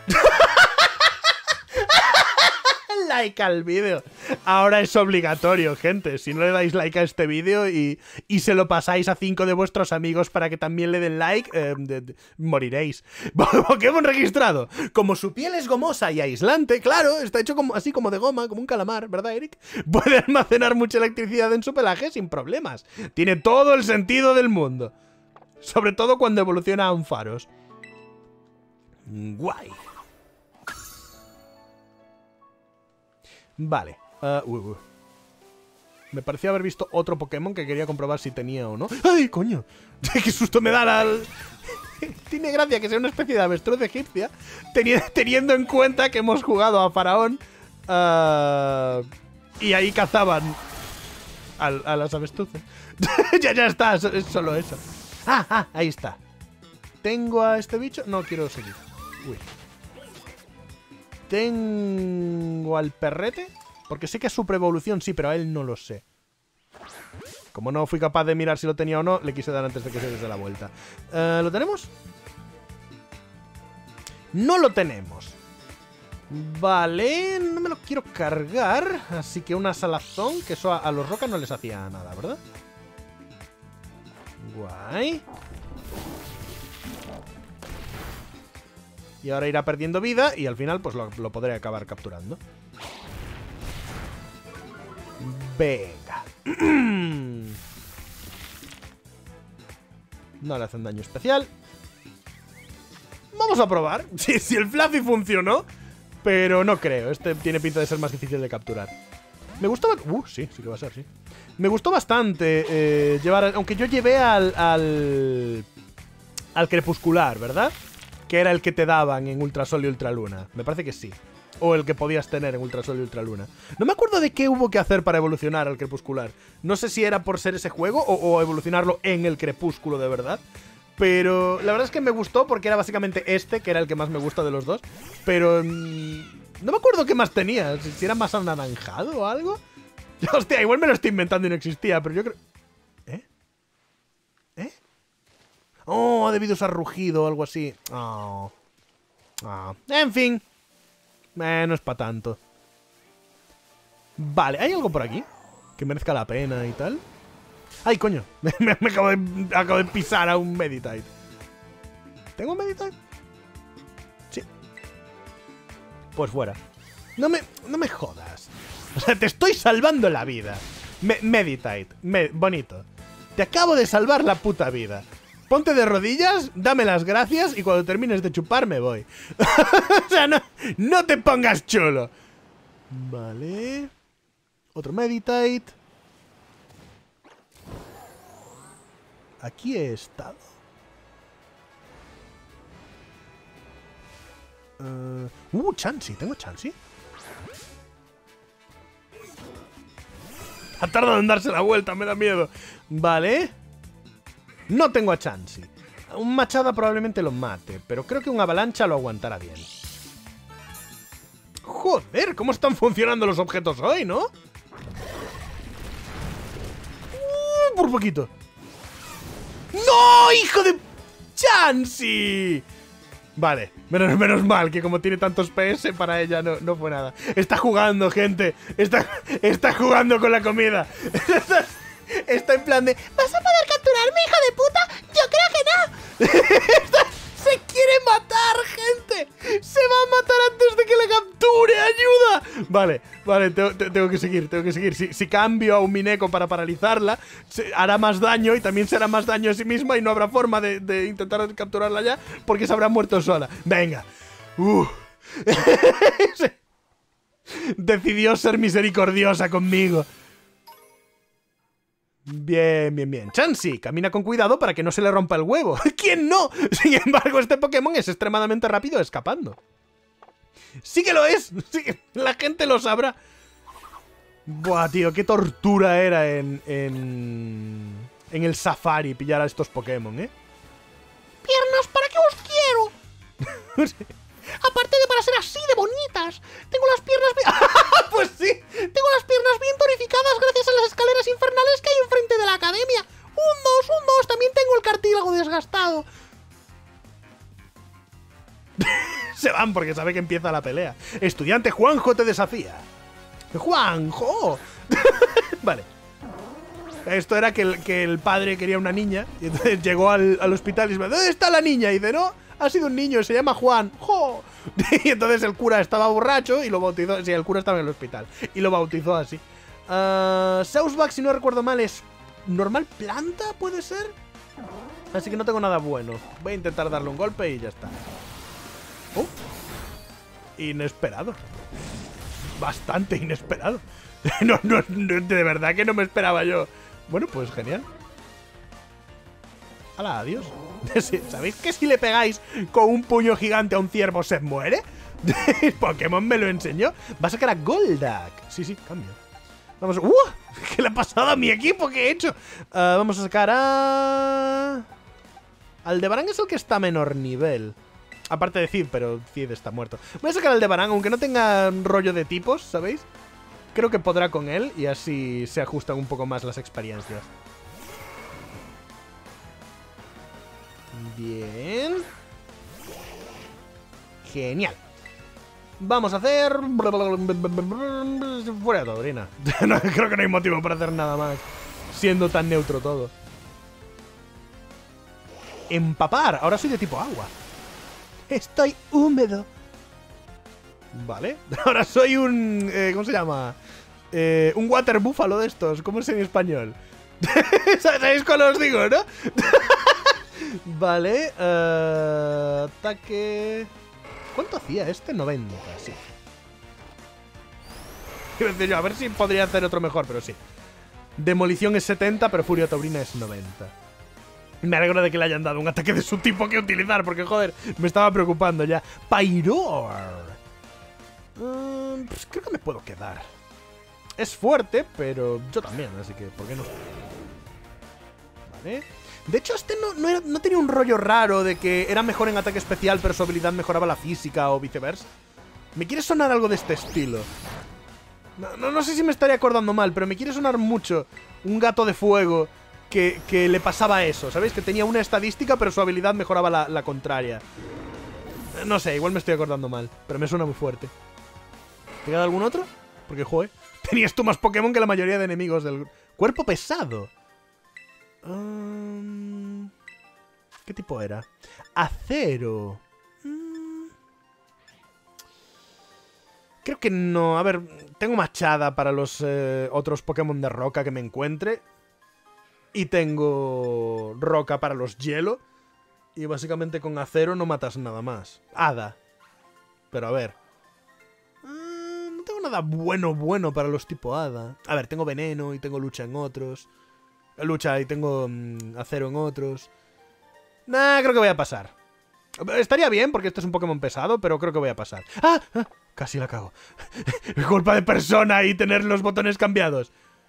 Like al vídeo. Ahora es obligatorio, gente. Si no le dais like a este vídeo y, y se lo pasáis a cinco de vuestros amigos para que también le den like, eh, de, de, moriréis. Pokémon registrado. Como su piel es gomosa y aislante, claro, está hecho como, así como de goma, como un calamar, ¿verdad, Eric? Puede almacenar mucha electricidad en su pelaje sin problemas. Tiene todo el sentido del mundo. Sobre todo cuando evoluciona a Ampharos. Guay. Vale. Uh, uh, uh. Me parecía haber visto otro Pokémon que quería comprobar si tenía o no. ¡Ay, coño! ¡Qué susto me da la... Tiene gracia que sea una especie de avestruz egipcia, teni teniendo en cuenta que hemos jugado a Faraón uh, y ahí cazaban a, a las avestruces. ya, ya está, es solo eso. Ah, ah, ahí está. ¿Tengo a este bicho? No, quiero seguir. Uy. ¿Tengo al perrete? Porque sé que es su pre-evolución, sí, pero a él no lo sé. Como no fui capaz de mirar si lo tenía o no, le quise dar antes de que se diese la vuelta. Uh, ¿Lo tenemos? No lo tenemos. Vale, no me lo quiero cargar. Así que una salazón, que eso a, a los rocas no les hacía nada, ¿verdad? Guay. Y ahora irá perdiendo vida y al final pues lo, lo podré acabar capturando. Venga. No le hacen daño especial. Vamos a probar si, si el Fluffy funcionó. Pero no creo. Este tiene pinta de ser más difícil de capturar. Me gustó... Uh, sí, sí que va a ser, sí. Me gustó bastante eh, llevar... Aunque yo llevé al... Al, al crepuscular, ¿verdad? Que era el que te daban en Ultrasol y Ultraluna. Me parece que sí. O el que podías tener en Ultrasol y Ultraluna. No me acuerdo de qué hubo que hacer para evolucionar al crepuscular. No sé si era por ser ese juego o, o evolucionarlo en el crepúsculo de verdad. Pero la verdad es que me gustó porque era básicamente este, que era el que más me gusta de los dos. Pero mmm, no me acuerdo qué más tenía. Si era más anaranjado o algo. Hostia, igual me lo estoy inventando y no existía, pero yo creo... ¿Eh? ¿Eh? Oh, ha debido usar rugido o algo así. Oh. Oh. En fin. Eh, no es para tanto. Vale, ¿hay algo por aquí? Que merezca la pena y tal. ¡Ay, coño! me, me acabo, de, acabo de pisar a un Meditite. ¿Tengo un Meditite? Sí. Pues fuera. No me, no me jodas. O sea, te estoy salvando la vida. Me, Meditite. Me, bonito. Te acabo de salvar la puta vida. Ponte de rodillas, dame las gracias y cuando termines de chupar me voy. O sea, no, no te pongas chulo. Vale. Otro Meditite. Aquí he estado. Uh, uh Chansey. ¿Tengo Chansey? Ha tardado en darse la vuelta, me da miedo. Vale. No tengo a Chansey. Un Machada probablemente lo mate, pero creo que un Avalancha lo aguantará bien. Joder, ¿cómo están funcionando los objetos hoy, no? Uh, por poquito. ¡No, hijo de Chansey! Vale, menos, menos mal que como tiene tantos P S para ella no, no fue nada. Está jugando, gente. Está, está jugando con la comida. Está, está en plan de... ¿Vas a poder capturarme, hijo de puta? Yo creo que no. Está, se quiere matar, gente. Se va a matar antes de que la capture. ¡Ayuda! Vale, vale, tengo, tengo que seguir, tengo que seguir. Si, si cambio a un Mineko para paralizarla, se, hará más daño y también se hará más daño a sí misma y no habrá forma de, de intentar capturarla ya porque se habrá muerto sola. Venga. Uh. Decidió ser misericordiosa conmigo. Bien, bien, bien. Chansey, camina con cuidado para que no se le rompa el huevo. ¿Quién no? Sin embargo, este Pokémon es extremadamente rápido escapando. ¡Sí que lo es! Sí que la gente lo sabrá. Buah, tío, qué tortura era en... En, en el Safari pillar a estos Pokémon, ¿eh? Piernas, ¿para qué os quiero? Sí. Aparte de para ser así de bonitas. Tengo las piernas bien... Pues sí. Tengo las piernas bien tonificadas gracias a las escaleras infernales que hay enfrente de la academia. Un dos, un dos. También tengo el cartílago desgastado. Se van porque sabe que empieza la pelea. Estudiante Juanjo te desafía. ¡Juanjo! Vale. Esto era que el, que el padre quería una niña. Y entonces llegó al, al hospital y dice: ¿dónde está la niña? Y dice: no, ha sido un niño, se llama Juan. ¡Jo! Y entonces el cura estaba borracho y lo bautizó. Sí, el cura estaba en el hospital y lo bautizó así. uh, Sausback, si no recuerdo mal, es normal planta, ¿puede ser? Así que no tengo nada bueno. Voy a intentar darle un golpe y ya está. Oh, inesperado. Bastante inesperado. no, no, no, de verdad que no me esperaba yo. Bueno, pues genial. ¡Hala, adiós! ¿Sabéis que si le pegáis con un puño gigante a un ciervo se muere? Pokémon me lo enseñó. Va a sacar a Goldak. Sí, sí, cambio. Vamos. ¡Uh! ¿Qué le ha pasado a mi equipo? ¿Qué he hecho? Uh, vamos a sacar a... Aldebarán es el que está a menor nivel. Aparte de Cid, pero Cid está muerto. Voy a sacar al Aldebarán, aunque no tenga rollo de tipos, ¿sabéis? Creo que podrá con él y así se ajustan un poco más las experiencias. Bien. Genial. Vamos a hacer... Fuera de Todrina. No, creo que no hay motivo para hacer nada más, siendo tan neutro todo. Empapar. Ahora soy de tipo agua. Estoy húmedo. Vale. Ahora soy un... Eh, ¿Cómo se llama? Eh, un water búfalo de estos. ¿Cómo es en español? ¿Sabéis cuál os digo, no? Vale. Uh, ataque... ¿Cuánto hacía este? noventa, sí. Quiero decir yo, a ver si podría hacer otro mejor, pero sí. Demolición es setenta, pero Furia Taurina es noventa. Me alegro de que le hayan dado un ataque de su tipo que utilizar, porque, joder, me estaba preocupando ya. Pyroar. Um, pues creo que me puedo quedar. Es fuerte, pero yo también, así que, ¿por qué no? Vale. De hecho, este no, no, era, no tenía un rollo raro de que era mejor en ataque especial, pero su habilidad mejoraba la física o viceversa. ¿Me quiere sonar algo de este estilo? No, no, no sé si me estaría acordando mal, pero me quiere sonar mucho un gato de fuego que, que le pasaba eso, ¿sabéis? Que tenía una estadística, pero su habilidad mejoraba la, la contraria. No sé, igual me estoy acordando mal, pero me suena muy fuerte. ¿Te queda algún otro? Porque, joder, tenías tú más Pokémon que la mayoría de enemigos del... Cuerpo pesado. Um... ¿Qué tipo era? Acero. Mm... Creo que no. A ver, tengo machada para los eh, otros Pokémon de roca que me encuentre. Y tengo roca para los hielo. Y básicamente con acero no matas nada más. Hada. Pero a ver. Mm, no tengo nada bueno, bueno para los tipo hada. A ver, tengo veneno y tengo lucha en otros. Lucha y tengo mm, acero en otros. Nah, creo que voy a pasar. Estaría bien porque este es un Pokémon pesado, pero creo que voy a pasar. ¡Ah! ah casi la cago. Culpa de persona y tener los botones cambiados.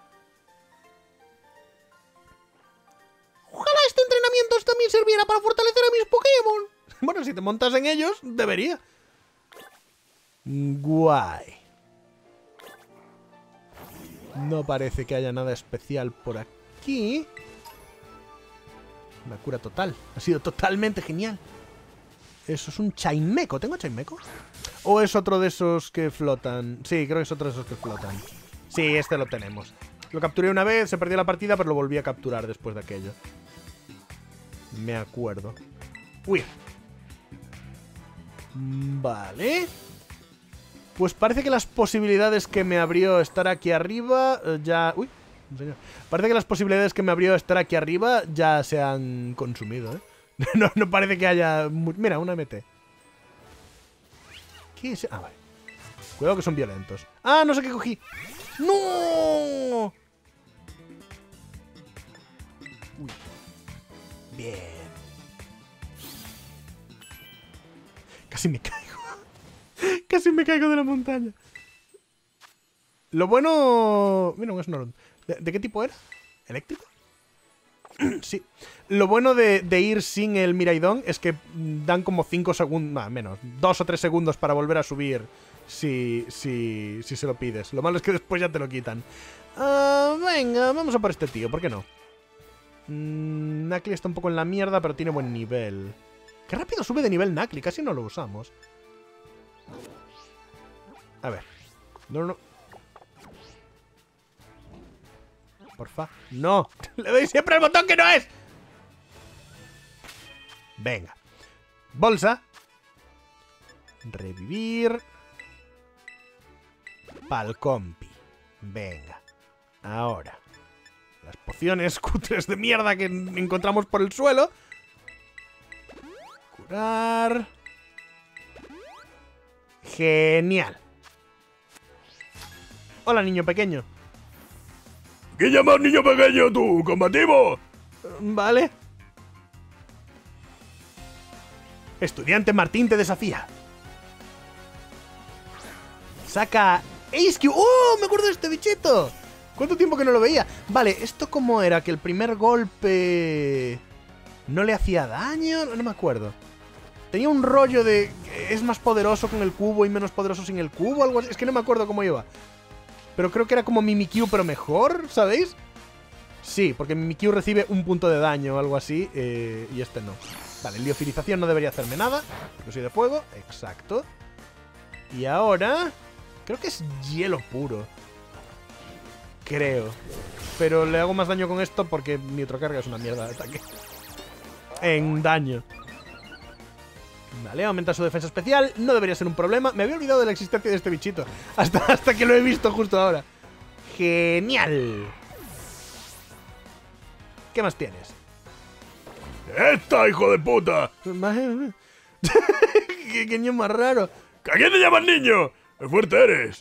Ojalá este entrenamiento también sirviera para fortalecer a mis Pokémon. Bueno, si te montas en ellos, debería. Guay. No parece que haya nada especial por aquí. Una cura total. Ha sido totalmente genial. Eso es un Chainmeco. ¿Tengo Chainmeco? ¿O es otro de esos que flotan? Sí, creo que es otro de esos que flotan. Sí, este lo tenemos. Lo capturé una vez, se perdió la partida, pero lo volví a capturar después de aquello. Me acuerdo. Uy. Vale. Pues parece que las posibilidades que me abrió estar aquí arriba eh, ya... Uy, señor. Parece que las posibilidades que me abrió estar aquí arriba ya se han consumido, ¿eh? No, no parece que haya... Mira, una M T. ¿Qué es? Ah, vale. Cuidado que son violentos. ¡Ah, no sé qué cogí! ¡No! Uy. Bien. Casi me caigo. Casi me caigo de la montaña. Lo bueno... Mira, un Snorunt. ¿De, ¿De qué tipo era? ¿Eléctrico? Sí. Lo bueno de, de ir sin el Miraidon es que dan como cinco segundos... Nah, menos. dos o tres segundos para volver a subir si, si, si se lo pides. Lo malo es que después ya te lo quitan. Uh, venga, vamos a por este tío. ¿Por qué no? Mm, Nacli está un poco en la mierda, pero tiene buen nivel. Qué rápido sube de nivel Nacli. Casi no lo usamos. A ver. No, no. Porfa. ¡No! ¡Le doy siempre el botón que no es! Venga. Bolsa. Revivir. Palcompi. Venga. Ahora. Las pociones cutres de mierda que encontramos por el suelo. Curar. Genial. Hola, niño pequeño. ¿Qué llamas niño pequeño tú? ¿Combativo? Vale. Estudiante Martín te desafía. Saca Ace Q. ¡Oh! Me acuerdo de este bichito. ¿Cuánto tiempo que no lo veía? Vale, ¿esto cómo era? ¿Que el primer golpe no le hacía daño? No, no me acuerdo. Tenía un rollo de... Es más poderoso con el cubo y menos poderoso sin el cubo. Algo así. Es que no me acuerdo cómo iba. Pero creo que era como Mimikyu, pero mejor, ¿sabéis? Sí, porque Mimikyu recibe un punto de daño o algo así, eh, y este no. Vale, liofilización no debería hacerme nada, porque soy de fuego, exacto. Y ahora... Creo que es hielo puro. Creo. Pero le hago más daño con esto porque mi otrocarga es una mierda de ataque. En daño. Vale, aumenta su defensa especial. No debería ser un problema. Me había olvidado de la existencia de este bichito. Hasta, hasta que lo he visto justo ahora. Genial. ¿Qué más tienes? ¡Esta, hijo de puta! ¿Qué, qué niño más raro? ¿A quién te llamas niño? ¡Qué fuerte eres!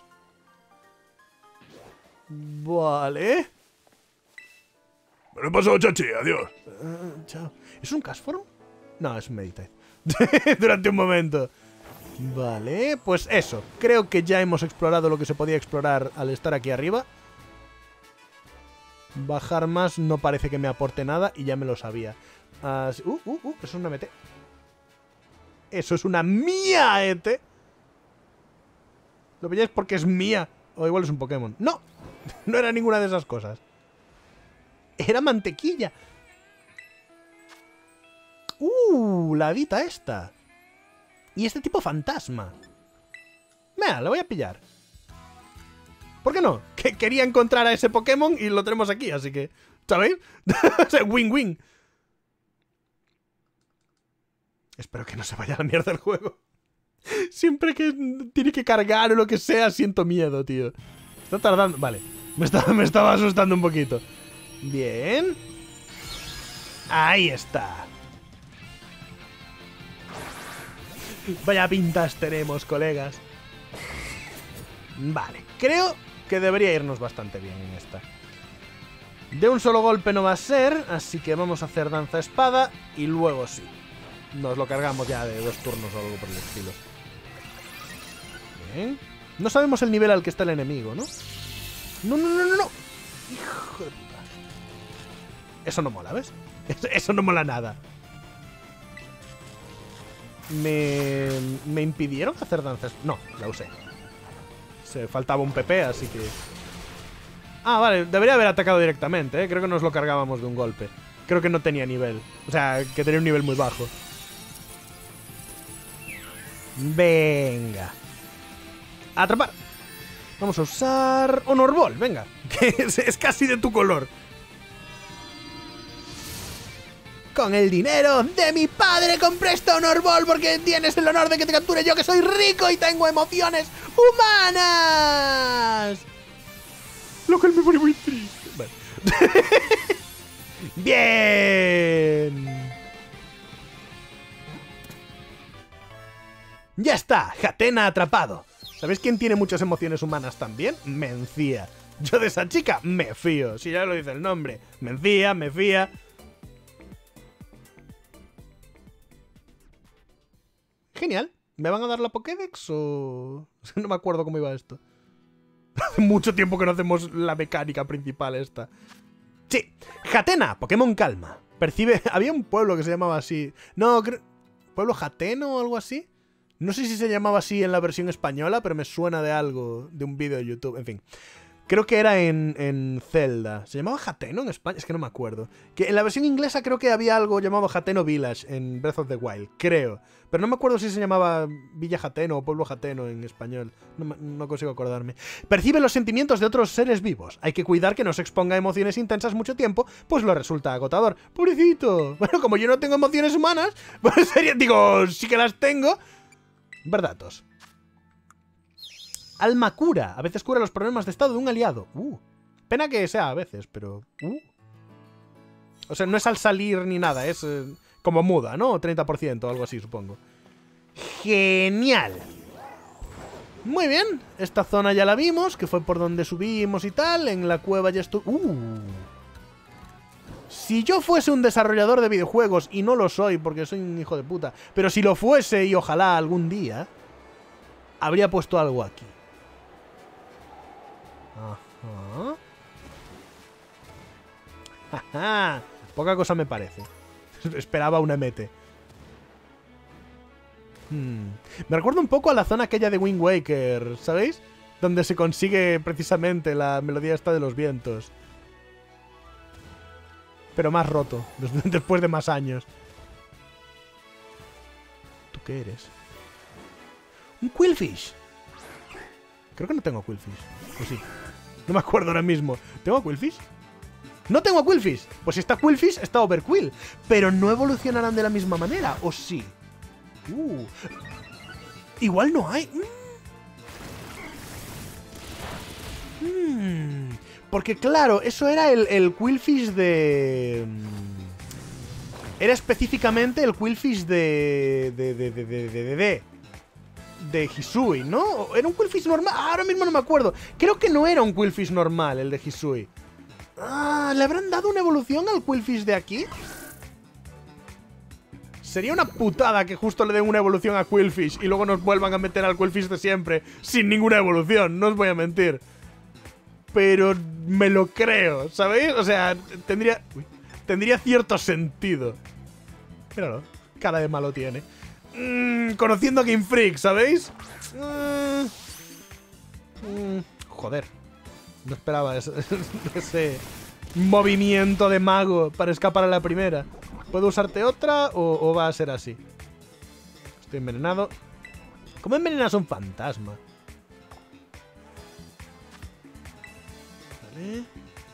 Vale. Me lo he pasado, chachi. Adiós. Uh, chao. ¿Es un Castform? No, es un Meditite. Durante un momento. Vale, pues eso. Creo que ya hemos explorado lo que se podía explorar al estar aquí arriba. Bajar más no parece que me aporte nada y ya me lo sabía. Así, uh, uh, uh, eso es una M T. Eso es una mía E T. Lo veis porque es mía. O igual es un Pokémon. ¡No! No era ninguna de esas cosas. Era mantequilla. ¡Uh! La hadita esta. Y este tipo fantasma. Mira, la voy a pillar. ¿Por qué no? Que quería encontrar a ese Pokémon y lo tenemos aquí, así que... ¿Sabéis? O sea, win-win. Espero que no se vaya a la mierda el juego. Siempre que tiene que cargar o lo que sea, siento miedo, tío. Está tardando... Vale. Me estaba, me estaba asustando un poquito. Bien. Ahí está. Vaya pintas tenemos, colegas. Vale. Creo que debería irnos bastante bien en esta. De un solo golpe no va a ser, así que vamos a hacer danza espada y luego sí. Nos lo cargamos ya de dos turnos o algo por el estilo. Bien. No sabemos el nivel al que está el enemigo, ¿no? No, no, no, no, no. Hijo de puta. Eso no mola, ¿ves? Eso, eso no mola nada. Me... ¿Me impidieron hacer danzas? No, la usé. Se faltaba un P P, así que... Ah, vale, debería haber atacado directamente, ¿eh? Creo que nos lo cargábamos de un golpe. Creo que no tenía nivel. O sea, que tenía un nivel muy bajo. Venga. Atrapar. Vamos a usar Honor Ball, venga. Que es, es casi de tu color. Con el dinero de mi padre compré esta Honor Ball porque tienes el honor de que te capture yo, que soy rico y tengo emociones humanas. Lo cual me pone muy triste. Vale. Bien. Ya está, Hatena atrapado. ¿Sabéis quién tiene muchas emociones humanas también? Mencía. Yo de esa chica me fío. Si ya lo dice el nombre. Mencía, me fía. Genial. ¿Me van a dar la Pokédex o...? No me acuerdo cómo iba esto. Hace mucho tiempo que no hacemos la mecánica principal esta. Sí. Hatena, Pokémon calma. Percibe... Había un pueblo que se llamaba así. No, creo... ¿Pueblo Hateno o algo así? No sé si se llamaba así en la versión española, pero me suena de algo, de un vídeo de YouTube, en fin. Creo que era en, en Zelda. ¿Se llamaba Hateno en España? Es que no me acuerdo. Que en la versión inglesa creo que había algo llamado Hateno Village en Breath of the Wild, creo. Pero no me acuerdo si se llamaba Villa Hateno o Pueblo Hateno en español. No, no consigo acordarme. Percibe los sentimientos de otros seres vivos. Hay que cuidar que no se exponga a emociones intensas mucho tiempo, pues lo resulta agotador. ¡Pobrecito! Bueno, como yo no tengo emociones humanas, pues sería... Digo, sí que las tengo... Verdatos. Alma cura. A veces cura los problemas de estado de un aliado. Uh. Pena que sea a veces, pero... Uh. O sea, no es al salir ni nada. Es eh, como muda, ¿no? treinta por ciento o algo así, supongo. Genial. Muy bien. Esta zona ya la vimos, que fue por donde subimos y tal. En la cueva ya estuvo... Uh. Si yo fuese un desarrollador de videojuegos, y no lo soy porque soy un hijo de puta, pero si lo fuese y ojalá algún día, habría puesto algo aquí. Ajá. Ajá. Poca cosa me parece. Esperaba una mete. Hmm. Me recuerda un poco a la zona aquella de Wind Waker, ¿sabéis? Donde se consigue precisamente la melodía esta de los vientos. Pero más roto, después de más años. ¿Tú qué eres? Un Quillfish. Creo que no tengo Quillfish. ¿O sí? No me acuerdo ahora mismo. ¿Tengo Quillfish? ¡No tengo a Quillfish! Pues si está Quillfish, está Overquill. Pero no evolucionarán de la misma manera, ¿o sí? Uh. Igual no hay... Mmm... Porque claro, eso era el, el Quillfish de... Era específicamente el Quillfish de... De... De... De... De... De... De, de Hisui, ¿no? ¿Era un Quillfish normal? Ahora mismo no me acuerdo. Creo que no era un Quillfish normal el de Hisui. Ah, ¿le habrán dado una evolución al Quillfish de aquí? Sería una putada que justo le den una evolución a Quillfish y luego nos vuelvan a meter al Quillfish de siempre sin ninguna evolución, no os voy a mentir. Pero me lo creo, ¿sabéis? O sea, tendría... Uy, tendría cierto sentido. Míralo, cara de malo tiene. Mm, conociendo a Game Freak, ¿sabéis? Mm, mm, Joder. No esperaba ese, ese movimiento de mago para escapar a la primera. ¿Puedo usarte otra o, o va a ser así? Estoy envenenado. ¿Cómo envenenas a un fantasma? Vale.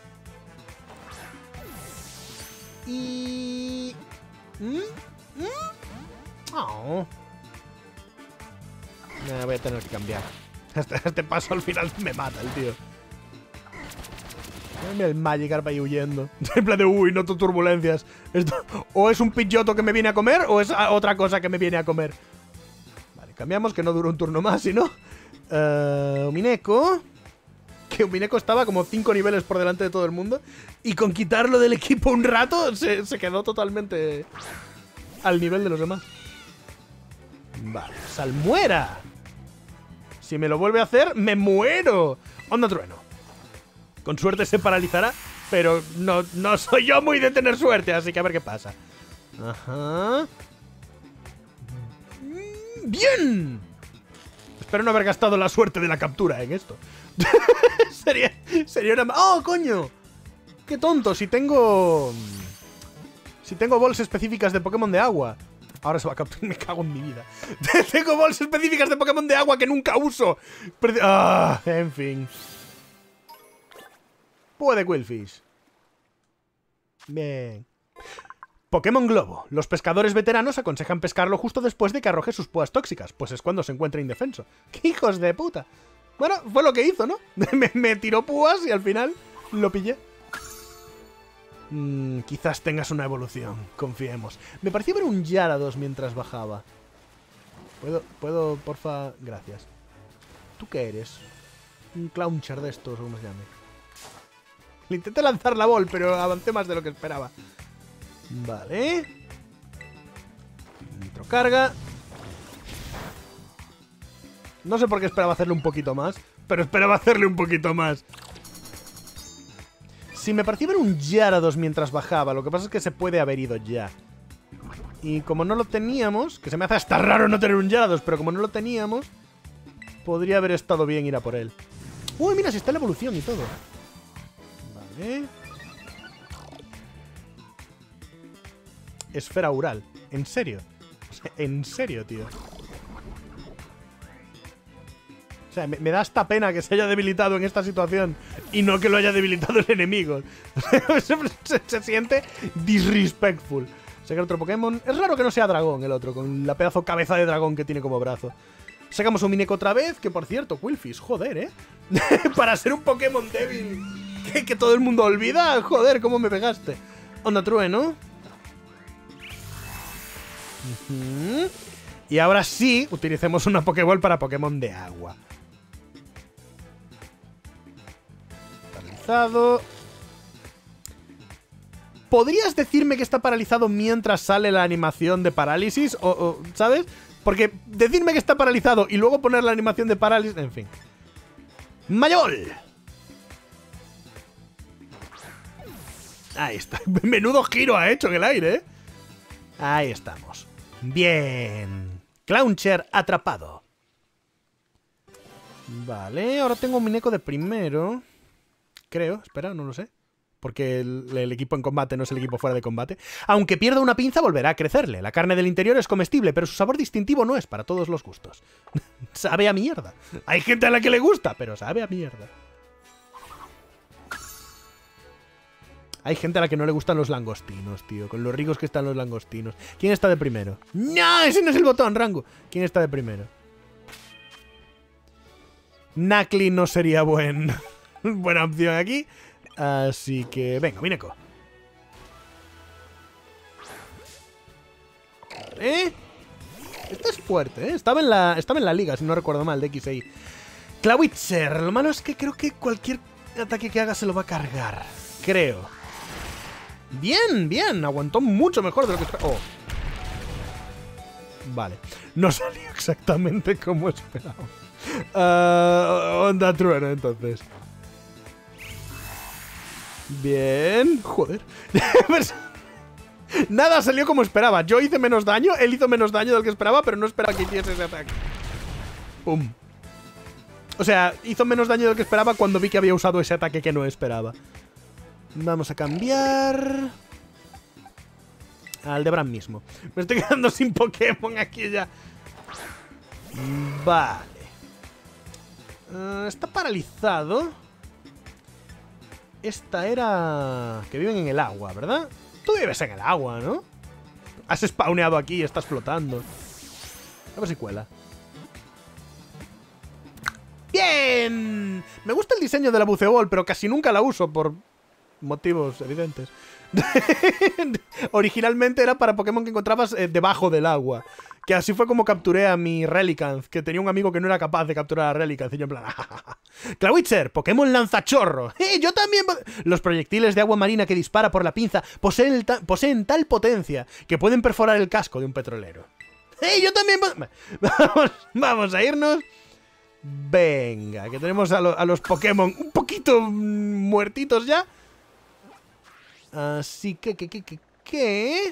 Y... ¿Mm? ¿Mm? Oh. Me voy a tener que cambiar. Este, este paso al final me mata el tío. Mira el Magikarp ahí huyendo. En plan de, uy, noto turbulencias. Esto, o es un Pidgeotto que me viene a comer, o es otra cosa que me viene a comer. Vale, cambiamos, que no dura un turno más, si no. Uh, Umineko. Que Umineko estaba como cinco niveles por delante de todo el mundo. Y con quitarlo del equipo un rato, se, se quedó totalmente al nivel de los demás. Vale, Salmuera. Si me lo vuelve a hacer, me muero. Onda Trueno. Con suerte se paralizará, pero no, no soy yo muy de tener suerte, así que a ver qué pasa. Ajá. ¡Bien! Espero no haber gastado la suerte de la captura en esto. sería, sería una... ¡Oh, coño! ¡Qué tonto! Si tengo... Si tengo bols específicas de Pokémon de agua. Ahora se va a capturar. Me cago en mi vida. Tengo bols específicas de Pokémon de agua que nunca uso. Perdi ah, en fin. Púa de Qwilfish. Bien. Pokémon Globo. Los pescadores veteranos aconsejan pescarlo justo después de que arroje sus púas tóxicas, pues es cuando se encuentra indefenso. ¡Qué hijos de puta! Bueno, fue lo que hizo, ¿no? me, me tiró púas y al final lo pillé. Mm, quizás tengas una evolución, confiemos. Me pareció ver un Gyarados mientras bajaba. ¿Puedo, puedo, porfa? Gracias. ¿Tú qué eres? Un Clauncher de estos, o como se llame. Le intenté lanzar la bol, pero avancé más de lo que esperaba. Vale. Nitrocarga. No sé por qué esperaba hacerle un poquito más, pero esperaba hacerle un poquito más. Si me pareció ver un Gyarados mientras bajaba, lo que pasa es que se puede haber ido ya. Y como no lo teníamos, que se me hace hasta raro no tener un Gyarados, pero como no lo teníamos, podría haber estado bien ir a por él. Uy, mira, si está la evolución y todo. Vale. Esfera Ural. ¿En serio? O sea, ¿en serio, tío? O sea, me, me da hasta pena que se haya debilitado en esta situación y no que lo haya debilitado el enemigo. se, se, se siente disrespectful. Sacar otro Pokémon. Es raro que no sea dragón el otro, con la pedazo cabeza de dragón que tiene como brazo. Sacamos un Umineko otra vez, que por cierto, Qwilfish, joder, ¿eh? Para ser un Pokémon débil que, que todo el mundo olvida, joder, cómo me pegaste. Onda Trueno. Uh-huh. Y ahora sí, utilicemos una Pokéball para Pokémon de agua. Paralizado. ¿Podrías decirme que está paralizado mientras sale la animación de parálisis? O, o, ¿sabes? Porque decirme que está paralizado y luego poner la animación de parálisis... En fin. ¡Mayol! Ahí está. Menudo giro ha hecho en el aire, ¿eh? Ahí estamos. Bien. Clauncher atrapado. Vale, ahora tengo un Umineko de primero. Creo, espera, no lo sé. Porque el, el equipo en combate no es el equipo fuera de combate. Aunque pierda una pinza, volverá a crecerle. La carne del interior es comestible, pero su sabor distintivo no es para todos los gustos. Sabe a mierda. Hay gente a la que le gusta, pero sabe a mierda. Hay gente a la que no le gustan los langostinos, tío. Con lo ricos que están los langostinos. ¿Quién está de primero? ¡No! Ese no es el botón, Rango. ¿Quién está de primero? Nacli no sería buen... buena opción aquí. Así que... venga, Umineko. ¿Eh? Esto es fuerte, ¿eh? Estaba en la, estaba en la liga, si no recuerdo mal, de X I. Clawitzer. Lo malo es que creo que cualquier ataque que haga se lo va a cargar. Creo. Bien, bien. Aguantó mucho mejor de lo que esperaba. Oh. Vale. No salió exactamente como esperaba. Uh, onda Trueno, entonces. Bien. Joder. Nada salió como esperaba. Yo hice menos daño, él hizo menos daño del que esperaba, pero no esperaba que hiciese ese ataque. Pum. O sea, hizo menos daño de lo que esperaba cuando vi que había usado ese ataque que no esperaba. Vamos a cambiar... al de Bran mismo. Me estoy quedando sin Pokémon aquí ya. Vale. Uh, está paralizado. Esta era... que viven en el agua, ¿verdad? Tú vives en el agua, ¿no? Has spawneado aquí y estás flotando. A ver si cuela. ¡Bien! Me gusta el diseño de la buceball, pero casi nunca la uso por motivos evidentes. Originalmente era para Pokémon que encontrabas eh, debajo del agua. Que así fue como capturé a mi Relicanth, que tenía un amigo que no era capaz de capturar a Relicanth. Y yo en plan... Clawitzer, Pokémon lanzachorro. ¡Eh, yo también! Los proyectiles de agua marina que dispara por la pinza poseen, el ta poseen tal potencia que pueden perforar el casco de un petrolero. ¡Eh, yo también! Vamos, vamos a irnos... Venga, que tenemos a, lo, a los Pokémon un poquito muertitos ya. Así que, que, que, que, que...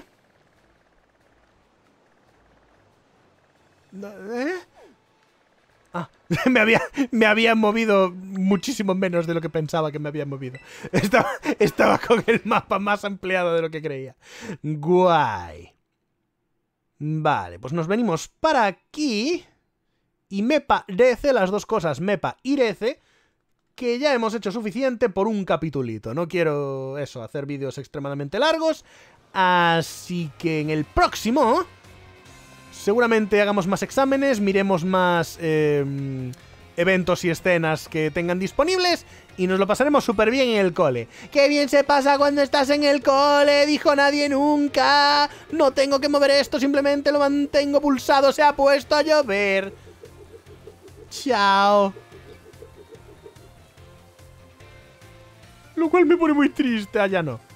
¿Eh? Ah, me había, me había movido muchísimo menos de lo que pensaba que me había movido. Estaba, estaba con el mapa más ampliado de lo que creía. Guay. Vale, pues nos venimos para aquí... Y me parece, las dos cosas, me parece que ya hemos hecho suficiente por un capitulito. No quiero, eso, hacer vídeos extremadamente largos. Así que en el próximo, seguramente hagamos más exámenes, miremos más eh, eventos y escenas que tengan disponibles y nos lo pasaremos súper bien en el cole. ¡Qué bien se pasa cuando estás en el cole! Dijo nadie nunca. No tengo que mover esto, simplemente lo mantengo pulsado. Se ha puesto a llover. Chao. Lo cual me pone muy triste. Ah, ya no.